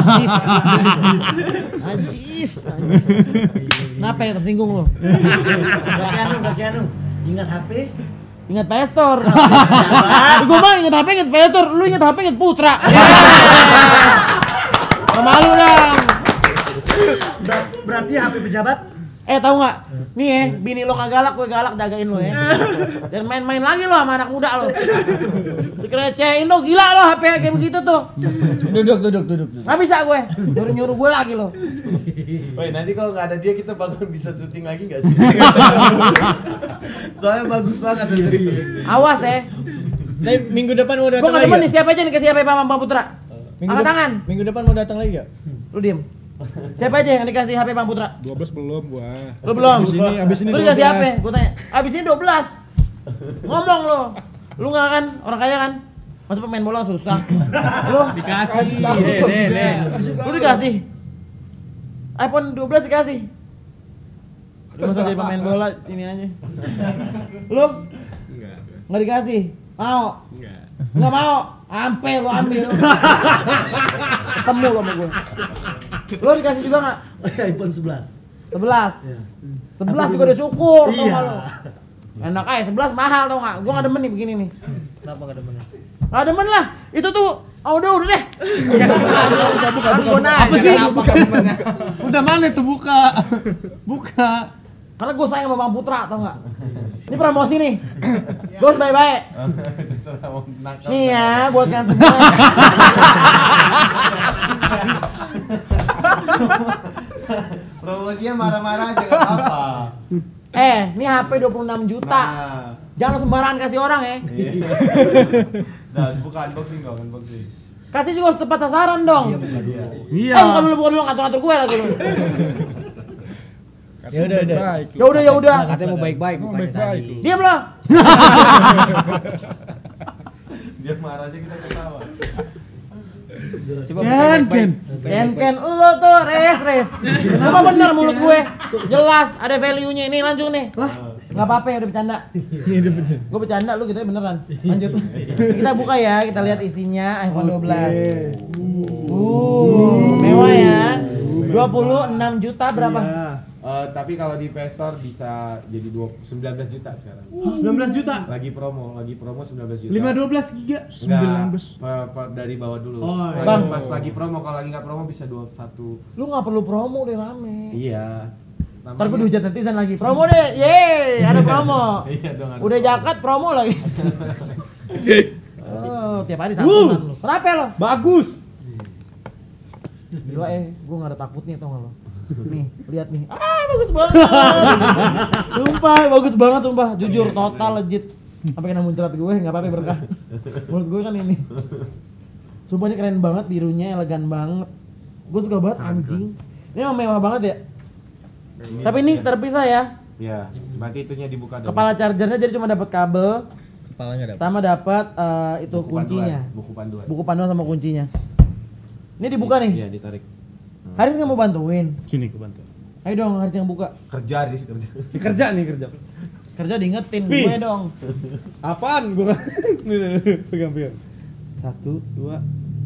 Najis. Kenapa ya tersinggung lo? Kaki anu. Ingat HP? Ingat Pestor. Gue mah ingat HP, ingat Pestor. Lu ingat HP, ingat Putra. Malu dong. Berarti HP pejabat? Tahu nggak? Nih bini lo nggak galak, gue galak, jagain lo ya. Dan main-main lagi lo sama anak muda lo. Dikerecehin lo, gila lo HP kayak begitu tuh. Duduk. Nggak bisa gue, nyuruh gue lagi lo. Woi, nanti kalau nggak ada dia kita bakal bisa syuting lagi nggak sih? Soalnya bagus banget dari. Awas ya. Tapi minggu depan mau Gue datang nggak lagi. demen nih nggak? siapa aja nih kasih HP Bang Putra. Angkat tangan. Minggu depan mau datang lagi enggak? Lu diem. Siapa aja yang dikasih HP Bang Putra? 12 belum gua. Lu belum? Abis ini Lu dikasih HP? Gue tanya. Abis ini 12. Ngomong lo. Lu nggak kan? Orang kaya kan? Masa pemain bola susah. Lu Dikasih. Lu dikasih. iPhone 12 dikasih. Lu masa jadi pemain bola ini aja. Lu? Nggak dikasih. Mau? Nggak mau, ampe lo ambil. Ketemu lo sama gue. Lo dikasih juga nggak? iPhone 11. 11. Iya. 11 juga udah syukur tau Iya. nggak lo? Enak aja 11 mahal tau nggak? Gue nggak demen nih begini nih. Kenapa enggak demen? Nggak demen lah. Itu tuh, udah deh. Kan gua nanya, Apa sih? kenapa enggak demennya? Udah mana tuh buka? Buka. Karena gue sayang sama Bang Putra tau nggak? Ini promosi nih. Gue baik-baik. Terserah mau nakal. Nih ya, buat kalian semua. Promosinya marah-marah aja nggak apa. Ini HP 26 juta. Nah, Jangan sembarangan kasih orang ya. iya. Nah, buka unboxing dong, unboxing. Kasih juga harus tepat sasaran dong. Iya. Bukan dulu ngatur-ngatur gue lagi lu. Ya udah. Ya udah. Katanya mau baik-baik Oh, bukannya baik-baik tadi. lu. Diam lah. Dia marah aja kita ketawa. Coba buka baik-baik. Ken lo tuh res. Apa bener mulut gue? Jelas ada value-nya. Ini lanjut nih. Nggak apa-apa ya udah bercanda. Gue bercanda lu gitu ya beneran. Lanjut. Kita buka ya, kita lihat isinya iPhone 12. Mewah ya. 26 juta berapa? Tapi kalau di PS Store bisa jadi 19 juta sekarang. 19 juta. Lagi promo 19 juta. 512 giga. Enggak, dari bawah dulu. Oh, iya. Bang. Pas lagi promo, kalau lagi nggak promo bisa 21. Lu nggak perlu promo udah rame. Iya. Ntar gue dihujat netizen lagi. Promo deh, yeay, ada promo. Iya dong. ada Udah promo. jaket promo lagi. Oh, tiap hari santunan lu. Kenapa lo? Bagus. Gila gue gak ada takutnya tau gak lo? Nih, lihat nih. Bagus banget. Sumpah, bagus banget sumpah. Jujur, total legit. Apa kena muncrat gue, gak apa-apa berkah. Menurut gue kan ini. Sumpah ini keren banget, birunya elegan banget. Gue suka banget anjing. Ini emang mewah banget ya. Tapi ini terpisah ya. Iya, berarti itunya dibuka dong. Kepala chargernya jadi cuma dapat kabel Kepalanya dapat. sama dapat itu Buku kuncinya. panduan, buku panduan. Buku panduan sama kuncinya. Ini dibuka nih. Iya, ditarik. Haris nggak mau bantuin. Sini ke bantu. Ayo dong Haris yang buka. Kerja di kerja. Kerja nih kerja. Kerja diingetin Pi. gue dong. Apaan gua? Nih, pegang. 1 2.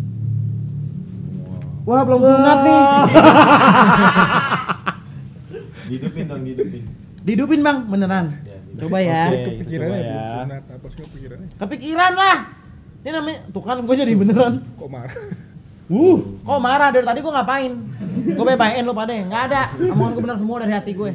Wah belum sunat nih. Hidupin dong, hidupin. Dihidupin bang, beneran. Coba ya. Oke. Kepikirannya coba belum ya. sunat, apa sih kepikirannya? Kepikiran lah. Ini namanya, tuh kan gue jadi beneran. Kok marah? Kok marah dari tadi gue ngapain? Gue bebain lo pada, nggak ada. Omongan gue bener semua dari hati gue.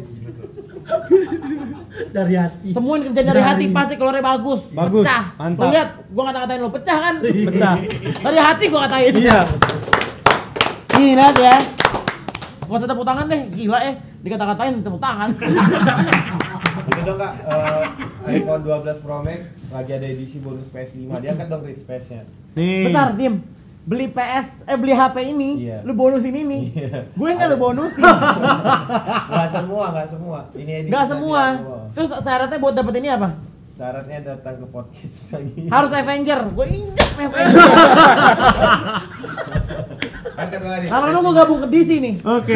Dari hati. Semua yang kerjaan dari hati pasti keluarnya bagus. Bagus, Pecah. mantap. Tuh lihat, gue ngata-ngatain lo pecah kan? Pecah. Dari hati gue ngatain. Iya. Nih lihat ya. Gak usah tepuk tangan deh, gila dikata-katain tepuk tangan. Itu dong Kak, iPhone 12 Pro Max lagi ada edisi bonus PS5. Diangkat dong Riz PS-nya. Nih. Bentar, diem. Beli beli HP ini, Iya. lu bonusin ini. Iya. Gue nggak lu bonusin. Enggak semua. Ini edisi. Nggak tadi semua. semua. Terus syaratnya buat dapet ini apa? Syaratnya datang ke podcast lagi. Harus Avenger. Gue injek nih Avenger. Angkat lagi. Lama-lama gue gabung ke DC nih. Oke.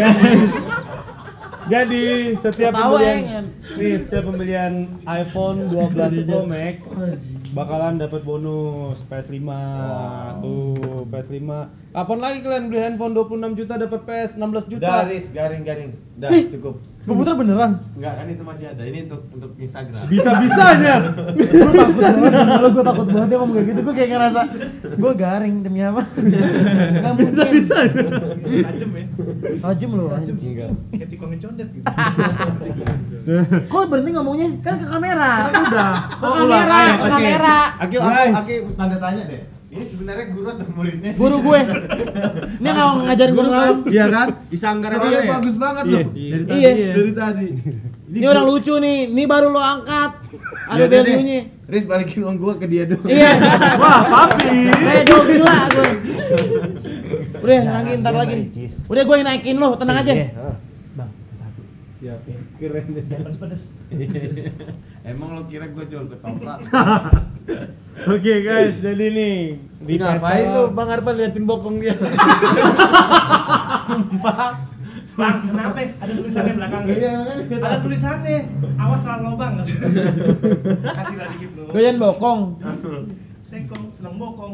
Jadi setiap Ketawa pembelian ya, setiap pembelian iPhone 12 Pro Max bakalan dapat bonus PS5. Tuh, PS5. Kapan lagi kalian beli handphone 26 juta dapat PS 16 juta? Udah Riz, garing. Dah, cukup. Komputer beneran. Enggak kan itu masih ada. Ini untuk Instagram. Bisa-bisanya. Lu takut banget. Kalau gue takut banget dia ngomong kayak gitu, gue kayak ngerasa gue garing demi apa? Gak mungkin. Bisa-bisanya. Tajam lu anjing. Kayak tikongin condet gitu. Kok berhenti ngomongnya? Kan ke kamera. Udah. Ke kamera, ke kamera. Aki tanda tanya deh. Ini sebenarnya guru atau muridnya sih? Guru gue. Ini nggak ngajarin gue ngelam. Iya kan? Isanggar Soalnya ya? bagus banget Iya. loh. Dari tadi. Iya. ya. Dari tadi. Ini orang lucu nih. Ini baru lo angkat. Ada Yaudah deh. value-nya. Riz balikin uang gua ke dia dong. Iya. Wah, papi. Redo gila gue. Udah, nangin ntar lagi. Udah gue naikin lo, tenang aja. Siap. Keren deh. Emang lo kira gua jual ketoprak? Oke guys, jadi nih di Ngapain pesta- lu Bang Arpan liatin bokong dia? Bang, kenapa? Ada tulisannya belakangnya. Iya, makanya. Ada tulisannya. Awas salah lobang. Kasih lah dikit lo. Doyan bokong. Seko. bokong.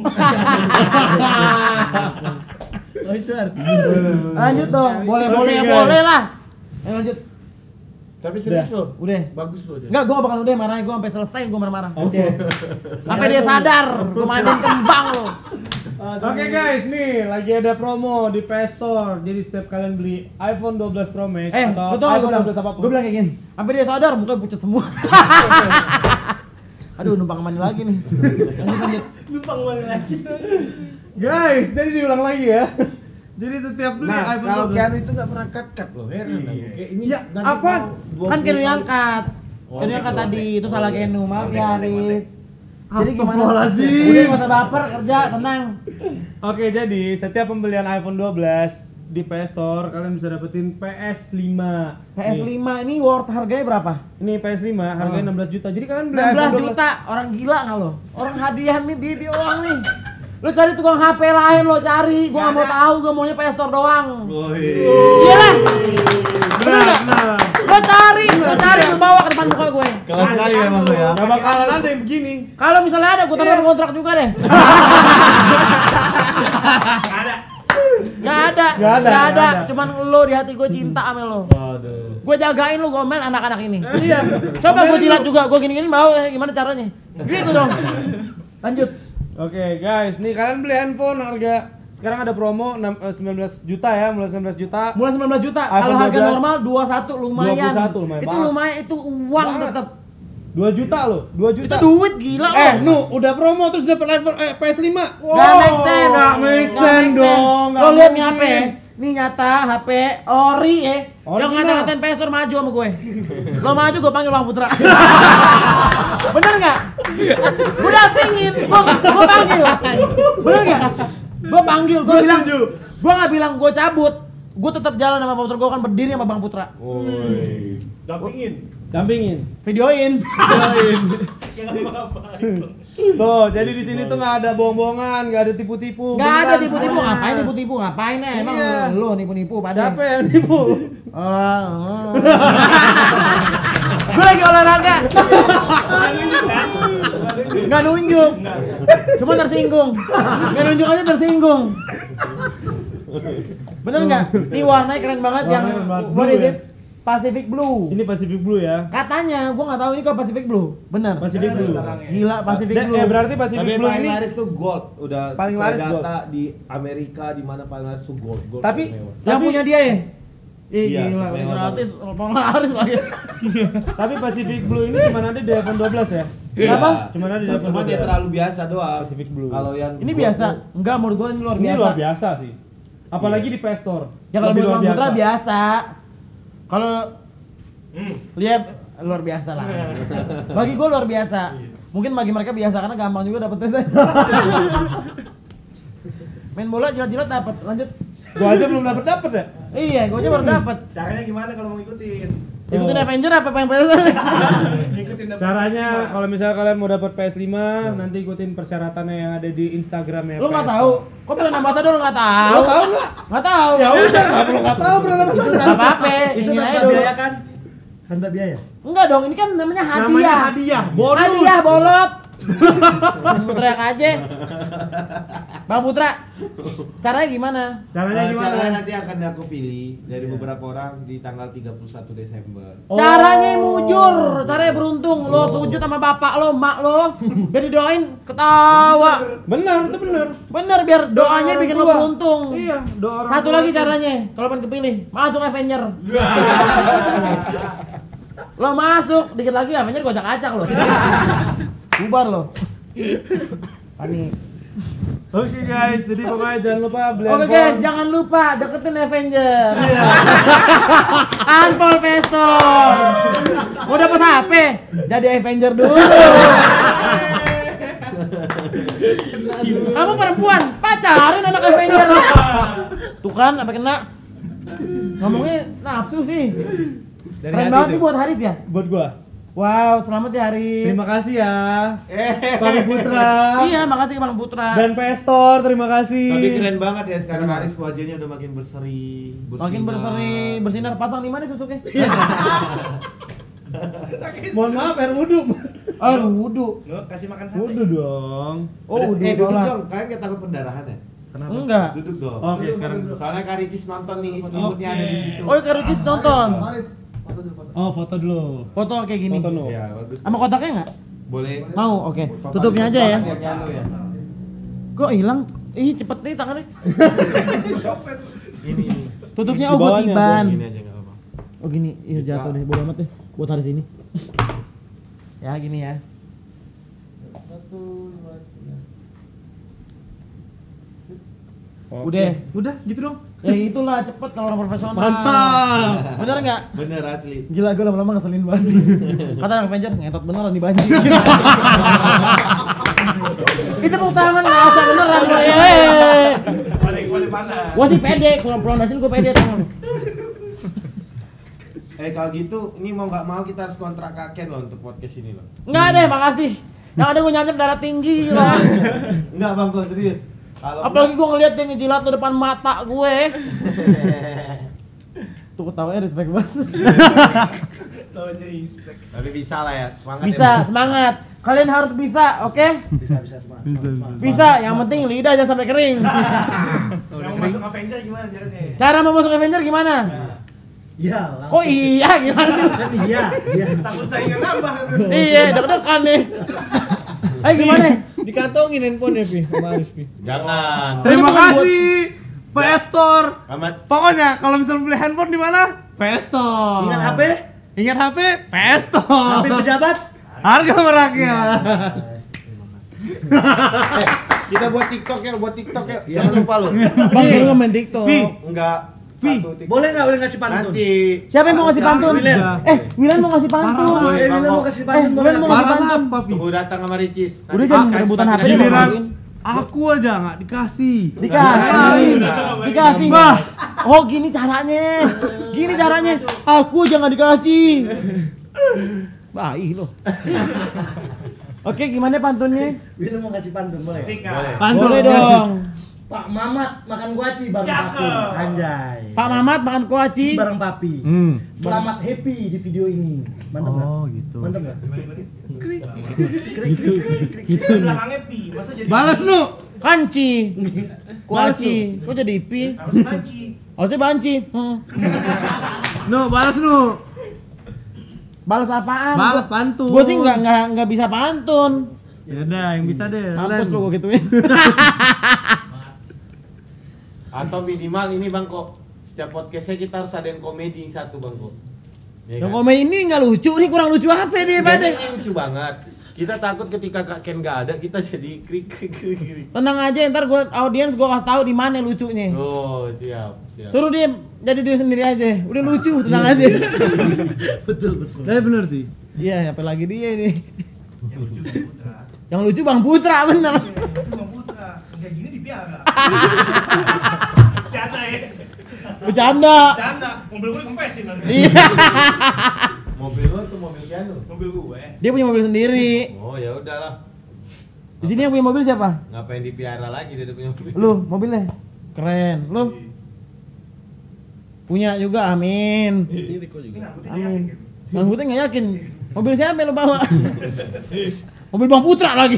Oh itu artinya. Lanjut dong, boleh Oke, boleh guys. lah. Ayo lanjut. Tapi serius lo. Udah. Bagus lo. Enggak, gua gak bakal udah marah, gua sampai selesai gua marah-marah. Oke. Sampai dia sadar, gua mainin kembang lo. Oke guys, nih lagi ada promo di PS Store. Jadi setiap kalian beli iPhone 12 Pro Max atau lu tau gak iPhone gua 12 apapun. Gua bilang kayak gini, sampai dia sadar mukanya pucat semua. Aduh, numpang mandi lagi nih. Lanjut. Numpang mana lagi? Guys, jadi diulang lagi ya. Jadi setiap beli Nah, iPhone kalau 12 Keanu itu nggak pernah cut loh, heran aku. Kayak ini Ya, nanti apaan? mau Kan 20 Kenu yang kali. angkat. Oh, Kenu yang angkat gitu. tadi, itu salah Kenu. Maaf ya Haris. Jadi gimana? Astagfirullahaladzim. Udah gak usah baper, kerja, tenang. Oke, jadi setiap pembelian iPhone 12 di PS Store kalian bisa dapetin PS5. PS5 ini worth harganya berapa? Ini PS5 harganya 16 juta. Jadi kalian beli 16 iPhone 12 juta, orang gila nggak lo? Orang hadiah nih dia doang nih. Lo cari tukang HP lain lo cari, gua nggak mau tahu, gua maunya PS Store doang. Iya lah. Bener nggak? Lo cari, lo bawa ke depan muka gue. Kelas sekali emang lu ya. Gak bakalan ada yang begini. Kalau misalnya ada, gue tambah kontrak juga deh. Gak ada. Cuman lo di hati gue cinta sama lo. Waduh. Gue jagain lo gomel anak-anak ini. Iya. Coba gue jilat juga, gue gini-gini mau gimana caranya? Gitu dong. Lanjut. Oke guys, nih kalian beli handphone harga sekarang ada promo 19 juta ya, mulai 19 juta. Mulai 19 juta. iPhone Kalau harga 12, normal 21 lumayan. 21 lumayan Itu banget. lumayan, itu uang Banget. tetap. 2 juta loh, 2 juta. Itu duit gila lo. Nu, udah promo terus dapat iPhone PS5. Gak make sense. Gak make sense dong. Lo lihat nih HP. Ini nyata HP ori Yang Original. ngata-ngatain PS Store maju sama gue. Lo maju gue panggil Bang Putra. Bener nggak? Gue udah pingin, gue panggil. Bener nggak? Gue panggil, gue bilang, gue nggak bilang gue cabut. Gue tetap jalan sama Bang Putra, gue akan berdiri sama Bang Putra. Woi. Dampingin. Videoin. Tuh, jadi di sini tuh nggak ada bohong-bohongan, nggak ada tipu-tipu. Nggak ada Beneran tipu-tipu, semuanya. ngapain tipu-tipu, ngapain emang Iya. lo nipu-nipu pada. Siapa yang nipu? Gue lagi olahraga. Nggak nunjuk. Cuma tersinggung. Nggak nunjuk aja tersinggung. Bener nggak? Ini warnanya keren banget yang Warnanya banget, what blue is ya? it? Pacific Blue. Ini Pacific Blue ya. Katanya, gua nggak tahu ini kok Pacific Blue. Bener. Pacific Blue. Gila Pacific Blue. Berarti Pacific Tapi Blue paling ini laris tuh gold. Udah Paling sesuai laris gold. data di Amerika di mana paling laris tuh gold. Gold Tapi- mewah. Yang punya dia ya? Iya, Gila, udah mewah gratis, mau laris lagi. Tapi Pacific Blue ini cuma ada di iPhone 12 ya. Apa? Cuma ada di iPhone Cuman 12. dia terlalu biasa doang. Pacific Blue. Kalau yang Ini gold biasa. tuh- Enggak, menurut gua ini luar Ini biasa. luar biasa sih. Apalagi di PS Store. Ya kalau Lebih buat luar Bang Putra biasa. Kalau lihat luar biasa lah. Bagi gua luar biasa. Mungkin bagi mereka biasa karena gampang juga dapet tesnya. Main bola jilat-jilat dapat. Lanjut. Gua aja belum dapet ya. Iya, gua aja baru dapat. Caranya gimana kalau mau ngikutin? Ikutin Avenger apa yang PS? Ngikutin Caranya kalau misalnya kalian mau dapat PS5 nanti ikutin persyaratannya yang ada di Instagramnya. Lu nggak PS tahu? Kok brand ambassador lu nggak tahu? Lo tahu nggak? Nggak tahu. Ya udah nggak perlu nggak tahu berapa Nggak apa-apa. Itu Ini aja tanpa dulu. biaya kan? Tanpa biaya. Enggak dong, ini kan namanya hadiah. Namanya hadiah. Bonus. Hadiah bolot. Bang Putra yang aja. Bang Putra, caranya gimana? Caranya gimana? Caranya nanti akan aku pilih dari beberapa orang di tanggal 31 Desember. Caranya mujur, caranya beruntung. Lo sujud sama bapak lo, mak lo, biar didoain ketawa. Benar, itu benar. Bener biar doanya orang bikin lo tua. beruntung. Iya, doa orang Satu tua lagi itu. caranya, kalau pengen kepilih, masuk Avenger. Lo masuk, dikit lagi Avenger gue acak-acak lo. Bubar lo. Panik. Oke guys, jadi pokoknya jangan lupa beli Oke handphone. guys, jangan lupa deketin Avenger. Unfollow Pesor. Mau dapat HP? Jadi Avenger dulu. Kamu perempuan, pacarin anak Avenger. Tuh kan, apa kena? Ngomongnya nafsu sih. Keren banget nih buat Haris ya. Buat gua. Wow, selamat ya Haris. Terima kasih ya. Bang Putra. Iya, makasih ke Bang Putra. Dan PS Store, terima kasih. Tapi keren banget ya sekarang Aris wajahnya udah makin berseri, Makin berseri, bersinar. Pasang di mana susuknya? Mohon maaf, air wudhu. Air wudhu. Lu kasih makan sate. Wudhu dong. Oh, wudhu duduk sholat. dong. Kalian gak takut pendarahan ya? Kenapa? Enggak. Duduk dong. Oke, sekarang Soalnya Kak Ricis nonton nih, selimutnya ada di situ. Oh, Karucis nonton. Oh, foto dulu. Foto kayak gini. Foto no. Ya, bagus. Sama kotaknya enggak? Boleh. Mau, oke. Tutupnya aja ya. Pakai anu ya. Kok hilang? Ih, cepet nih tangannya. Ini. Tutupnya Di oh buat bawahnya, Iban. Gini aja enggak apa-apa. Oh gini, iya jatuh deh. Bodo amat deh. Buat hari sini. Ya, gini ya. Udah gitu dong. Ya itulah cepet kalau orang profesional. Mantap. Bener nggak? Bener asli. Gila gue lama-lama ngeselin banget. Kata anak Avenger ngetot beneran di banjir. Itu tepuk tangan ngerasa beneran gue. Boleh panas. Gua sih pede, kalau prondasin gue pede tangan. Kalau gitu, ini mau nggak mau kita harus kontrak Kaken loh untuk podcast ini loh. Enggak deh, makasih. Yang ada gue nyampe darah tinggi lah. Enggak bang, kok serius. Kalau Apalagi gue ngeliat dia ngejilat di depan mata gue. Tuh ketawanya respect banget. tapi bisa lah ya, semangat. Bisa, semangat. Kalian harus bisa, oke? Bisa semangat. Bisa, yang penting lidah jangan sampai kering. Yang masuk Avenger gimana caranya? Cara mau masuk Avenger gimana? Iya, Oh iya, gimana sih? Iya. Takut saingan nambah. Iya, deg-degan nih. Ayo gimana? Dikantongin handphone ya, Pi, sama Aris, Pi. Jangan. Terima kasih PS Store. Amat. Pokoknya kalau misalnya beli handphone di mana? PS Store. Ingat HP? Ingat HP? PS Store. HP pejabat? Harga merakyat. Kita buat TikTok ya, Jangan lupa lo. Bang, lu nggak main TikTok. Enggak. Satu TikTok. Boleh nggak ngasih pantun? Nanti. Siapa yang mau ngasih pantun? Wilen. Wilan mau ngasih pantun. Parah. Wilen mau kasih pantun. Wilan mau ngasih Parah pantun. apa, Pi? Tunggu datang sama Ricis. Udah jangan rebutan HP deh, Giliran Bang. aku aja nggak dikasih. Dikasih. Bah. Oh gini caranya. Aku jangan dikasih. Baik loh. Oke, gimana pantunnya? Wilen mau kasih pantun, boleh? Pantun. Boleh dong. Pak Mamat makan kuaci bareng papi. Anjay. Pak Mamat makan kuaci. Bareng papi. Selamat happy di video ini. Mantap nggak? Oh gitu. Mantap nggak? Belakangnya pi, masa jadi Balas lu. Kanci. Kuaci. Kok jadi pi? harus banci. Harusnya banci. No, balas lu. Balas apaan? Balas pantun. Gue sih nggak bisa pantun. Ya udah, yang bisa deh. Mampus Len. lu gue gituin. Atau minimal ini bang kok. Setiap podcastnya kita harus ada yang komedi satu bang kok. Ya Yang kan? komen ini nggak lucu nih, kurang lucu apa dia pada? Ini lucu banget. Kita takut ketika Kak Ken nggak ada, kita jadi krik. Tenang aja, ntar gue audiens gue kasih tahu di mana lucunya. Oh siap. Suruh dia jadi diri sendiri aja. Udah lucu, tenang aja. Betul. Tapi bener sih. Iya, apa lagi dia ini? Yang lucu Bang Putra bener. Bang Putra, kayak gini dipiara. Bercanda ya. Bercanda. Bercanda, mobil gue kempesin nanti. Iya. Mobil lo tuh mobil Keanu. Mobil gue. Dia punya mobil sendiri. Oh ya udahlah. Di sini yang punya mobil siapa? Ngapain dipiara lagi dia udah punya mobil? Lu, mobilnya. Keren. Lu punya juga, amin. Amin. Bang Putra nggak yakin. Mobil siapa yang lu bawa? Mobil Bang Putra lagi.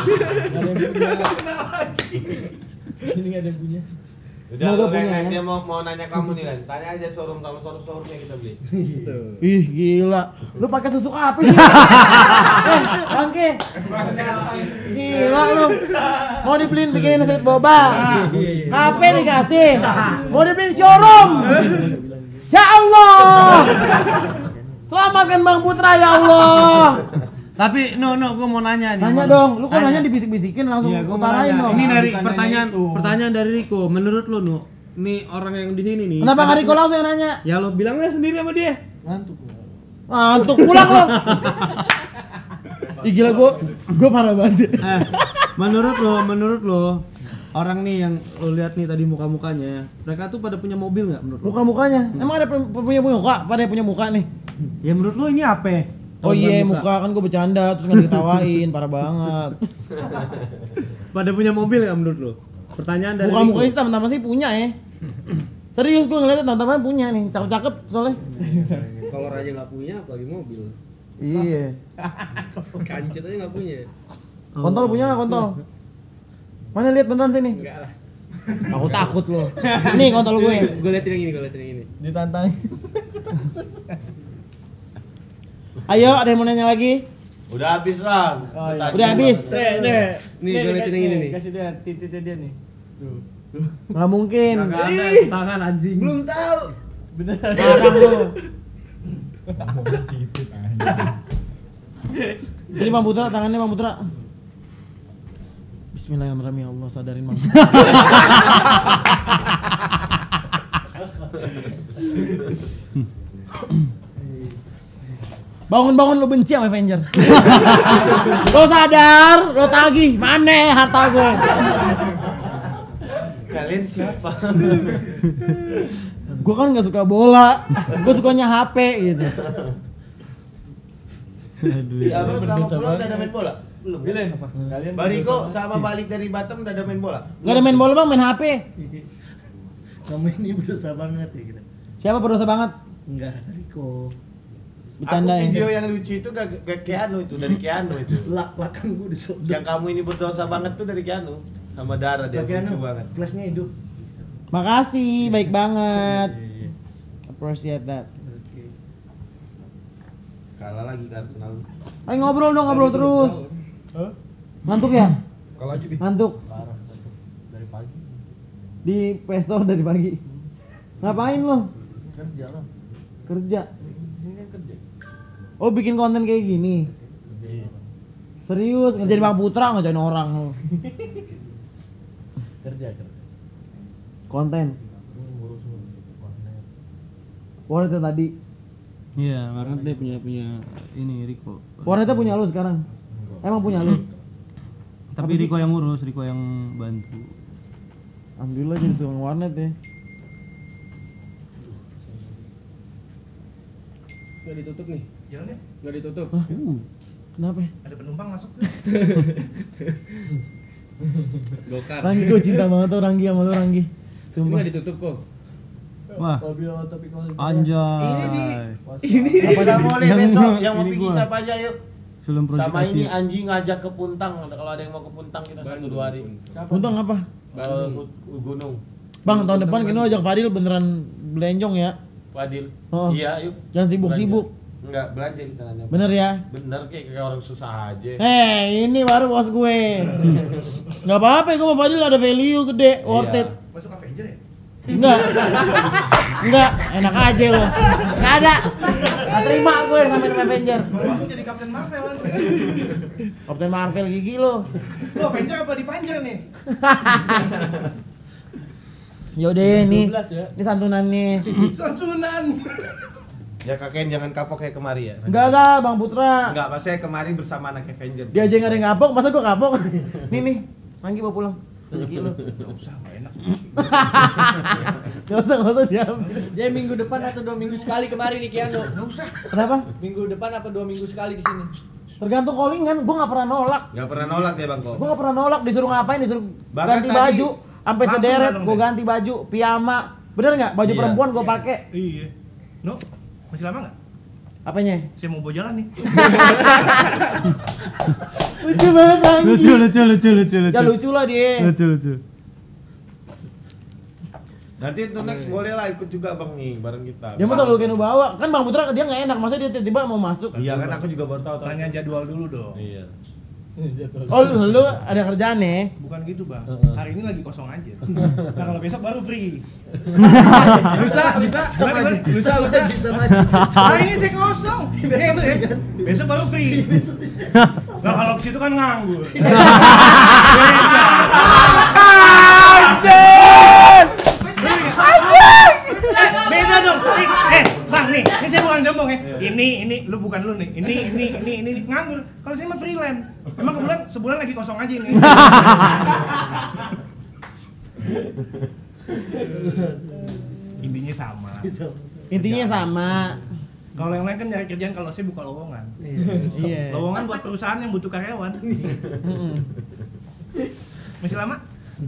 Ini nggak ada punya. Udah Semoga lo punya, Len, ya. dia mau nanya kamu nih Len. Tanya aja showroom yang kita beli. Ih, gila. Lu pakai susu apa sih? Bangke. Gila lu. Mau dibeliin bikinin street boba. Kafe dikasih. Mau dibeliin showroom. Ya Allah. Selamatkan Bang Putra ya Allah. Tapi gua mau nanya nih. Nanya dong, lu kok nanya dibisik-bisikin langsung Iya, gua mau utarain nanya. dong. Ini dari Bukan pertanyaan nanya itu. pertanyaan dari Riko. Menurut lu, nih orang yang di sini nih. Kenapa nggak Riko langsung yang nanya? Ya lo bilangnya sendiri sama dia. Ngantuk. Ngantuk pulang lo. Ih gila gua parah banget. Menurut lo orang nih yang lo lihat nih tadi muka-mukanya, mereka tuh pada punya mobil nggak menurut lo? Muka-mukanya. Emang ada punya muka? Pada punya muka nih. Ya menurut lo ini apa? Oh iya, muka kan gue bercanda terus nggak diketawain, parah banget. Pada punya mobil nggak menurut lo? Pertanyaan dari Muka-muka Riko. sih teman-teman sih punya ya. Serius gue ngeliatnya teman-teman punya nih, cakep-cakep soalnya. Kolor aja nggak punya, apalagi mobil. Iya. Kancut aja nggak punya. Kontol punya nggak kontol? Mana lihat beneran sini? Enggak lah. Aku takut loh. Nih kontol gue. Gue liatin yang ini. Ditantang. Ayo, ada yang mau nanya lagi? Udah habis lah. Oh, iya. Udah habis. Nih, Gue liatin yang ini nih. Kasih dia titiknya dia nih. Tuh. Nggak mungkin. Enggak ada tangan anjing. Belum tahu. Beneran. Larang lu. Sini Bang Putra, tangannya Bang Putra. Bismillahirrahmanirrahim, ya Allah, sadarin Bang. Bangun-bangun lu benci sama Avenger. Lo sadar, lo tagih, mana harta gue? Kalian siapa? Gue kan nggak suka bola, gue sukanya HP gitu. Ya, Abang sama pulang udah ada main bola? Belum. Bilen apa? Kalian Bariko sama balik dari Batam udah ada main bola? Gak ada main bola Bang, main HP. Kamu ini berdosa banget ya kita. Siapa berdosa banget? Enggak, Riko. Bercanda Aku video ya. yang lucu itu gak Keanu itu, dari Keanu itu. Lak-lakan gue disodok. Yang kamu ini berdosa banget tuh dari Keanu. Sama Dara dia lucu banget. Kelasnya hidup. Makasih, baik banget. Appreciate that. Oke. Kalah lagi ke Arsenal. Ayo ngobrol dong, ngobrol terus. Ngantuk ya? Kalau aja Ngantuk. Dari pagi. Di Pestor dari pagi. Ngapain lo? Kerja lah. Kerja. Ini kan kerja. Oh, bikin konten kayak gini. Serius, ngerjain Bang Putra, ngerjain orang lo. Kerja. Konten. Ngurus warnet. Warnetnya tadi. Iya, karena dia punya ini Riko. Warnetnya punya lu sekarang. Emang punya lu? Tapi Riko yang ngurus, Riko yang bantu. Alhamdulillah jadi tukang warnet ya. Nggak ditutup nih. Jalan ya? Nggak ditutup. Hah? Kenapa ya? Ada penumpang masuk. Gokar. Ranggi, gue cinta banget tuh Ranggi sama lu Ranggi. Ini Sumpah. nggak ditutup kok. Wah, Mobil tapi kalau anjay. Ini Apa boleh Yang- besok yang mau ini pergi gua. siapa aja yuk. Film Project Sama ini Asia. anjing ngajak ke Puntang. Kalau ada yang mau ke Puntang kita 1-2 hari. Untung apa? Gunung. Bang, tahun depan kita ajak Fadil beneran belenjong ya. Fadil. Oh. Iya, yuk. Jangan sibuk-sibuk. Enggak, belanja kita nanya. Bener ya? Bener kayak orang susah aja. Ini baru bos gue. Gak apa-apa, gue sama Fadil ada value gede, worth Iya. it. Masuk Avenger ya? Enggak. Enggak, enak aja lo. Enggak ada. Gak terima gue sama Avenger. Aku jadi Kapten Marvel kan. Kapten Marvel gigi lo. Lu Avenger apa dipanjang nih? Yaudah nih. 12 ya. Ini santunannya. Santunan. Ya kakek jangan kapok kayak kemari ya. Enggak ada, Bang Putra. Enggak, maksudnya kemari bersama anak Avenger. Dia aja nggak ada yang ngapok, masa gue kapok? Nih, Ranggi bawa pulang. Rezeki lu. Enggak usah, enggak enak. Gak usah diambil. Dia minggu depan atau 2 minggu sekali kemari nih Kiano. Enggak usah. Kenapa? Minggu depan apa 2 minggu sekali di sini? Tergantung callingan, gue gak pernah nolak. Enggak pernah nolak ya, Bang Ko. Gue gak pernah nolak, disuruh ngapain, disuruh Bahkan ganti tadi baju. Sampai langsung sederet, datang gue deh. ganti baju, piyama. Bener nggak? Baju Iya. perempuan gue pakai. Iya. No, masih lama enggak? Apanya? Saya mau bawa jalan nih. Lucu banget Ranggi. Lucu. Ya lucu lah dia. Lucu. Nanti itu next boleh lah ikut juga Bang nih bareng kita. Dia mau selalu Kenu bawa. Kan Bang Putra dia nggak enak, masa dia tiba-tiba mau masuk. Iya kan aku juga baru tahu. Tanya jadwal dulu dong. Iya. Oh lu ada kerjaan nih? Bukan gitu, Bang. Hari ini lagi kosong aja. Nah, kalau besok baru free. Lusa. Hari ini saya kosong. Besok ya. Besok baru free. Nah, kalau ke situ kan nganggur. Beda dong. Bang nih, ini saya bukan sombong ya. Ini lu bukan lu nih. Ini nganggur. Kalau saya mah freelance. Emang kebetulan sebulan lagi kosong aja ini. Intinya sama. Intinya sama. Kalau yang lain kan nyari kerjaan, kalau saya buka lowongan. Iya. Lowongan buat perusahaan yang butuh karyawan. Mm-mm. Masih lama?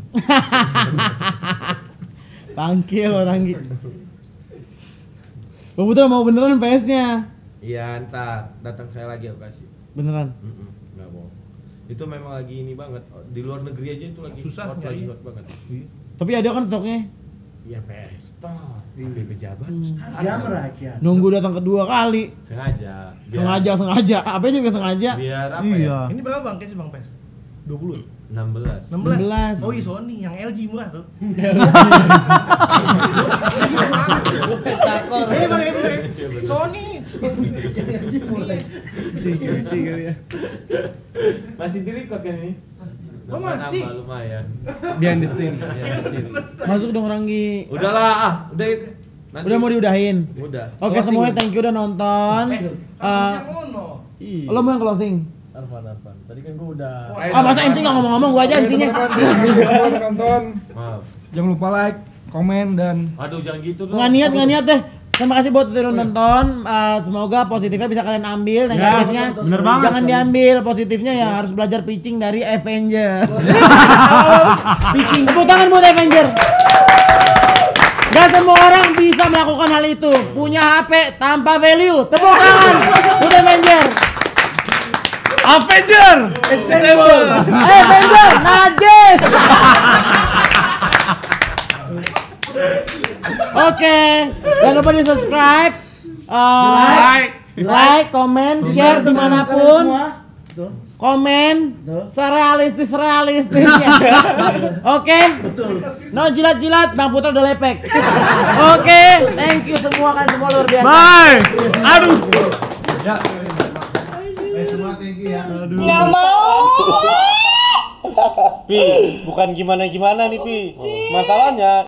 Bangkil orang gitu. Bang Putra mau beneran PS-nya? Iya, ntar datang saya lagi aku kasih. Beneran. Nggak mau. Itu memang lagi ini banget. Di luar negeri aja itu lagi Susah hot, nyari. lagi hot banget. Tapi ada kan stoknya? Iya PS Store, HP pejabat. Dia merakyat. Nunggu datang kedua kali. Sengaja. Biar- Sengaja. Apa juga sengaja? Biar apa Iya. Ini berapa bang? Kayaknya bang PES? 20 ya? 16. 16? Oh iya Sony, yang LG murah tuh. Takor. Iya bang, Sony. Cuci kali ya. Masih di record kan ini? Oh, masih? Nambah lumayan. Behind the scene. Behind the scene. Masuk dong Ranggi. Udahlah, udah itu. Nanti- Udah mau diudahin? Udah. Oke semuanya thank you udah nonton. Lo mau yang closing? Arfan. Tadi kan gua udah. Masa MC nggak ngomong-ngomong, gua aja MC-nya. Teman-teman nonton. Maaf. Jangan lupa like, komen dan Aduh, jangan gitu dong. Nggak niat deh. Terima kasih buat udah nonton. Semoga positifnya bisa kalian ambil, negatifnya bener banget. jangan diambil. Positifnya ya harus belajar pitching dari Avenger. Pitching, tepuk tangan buat Avenger. Gak semua orang bisa melakukan hal itu. Punya HP tanpa value. Tepuk tangan buat Avenger. Avenger. Avenger, najis. Oke, jangan lupa di subscribe, like, comment, share dimanapun, komen, serealistisnya. Oke, no jilat-jilat, Bang Putra udah lepek. Oke, thank you semua kan semua luar biasa. Bye. Aduh. Ya. Semua thank you ya. Nggak mau. Pi, bukan gimana-gimana nih Pi. Masalahnya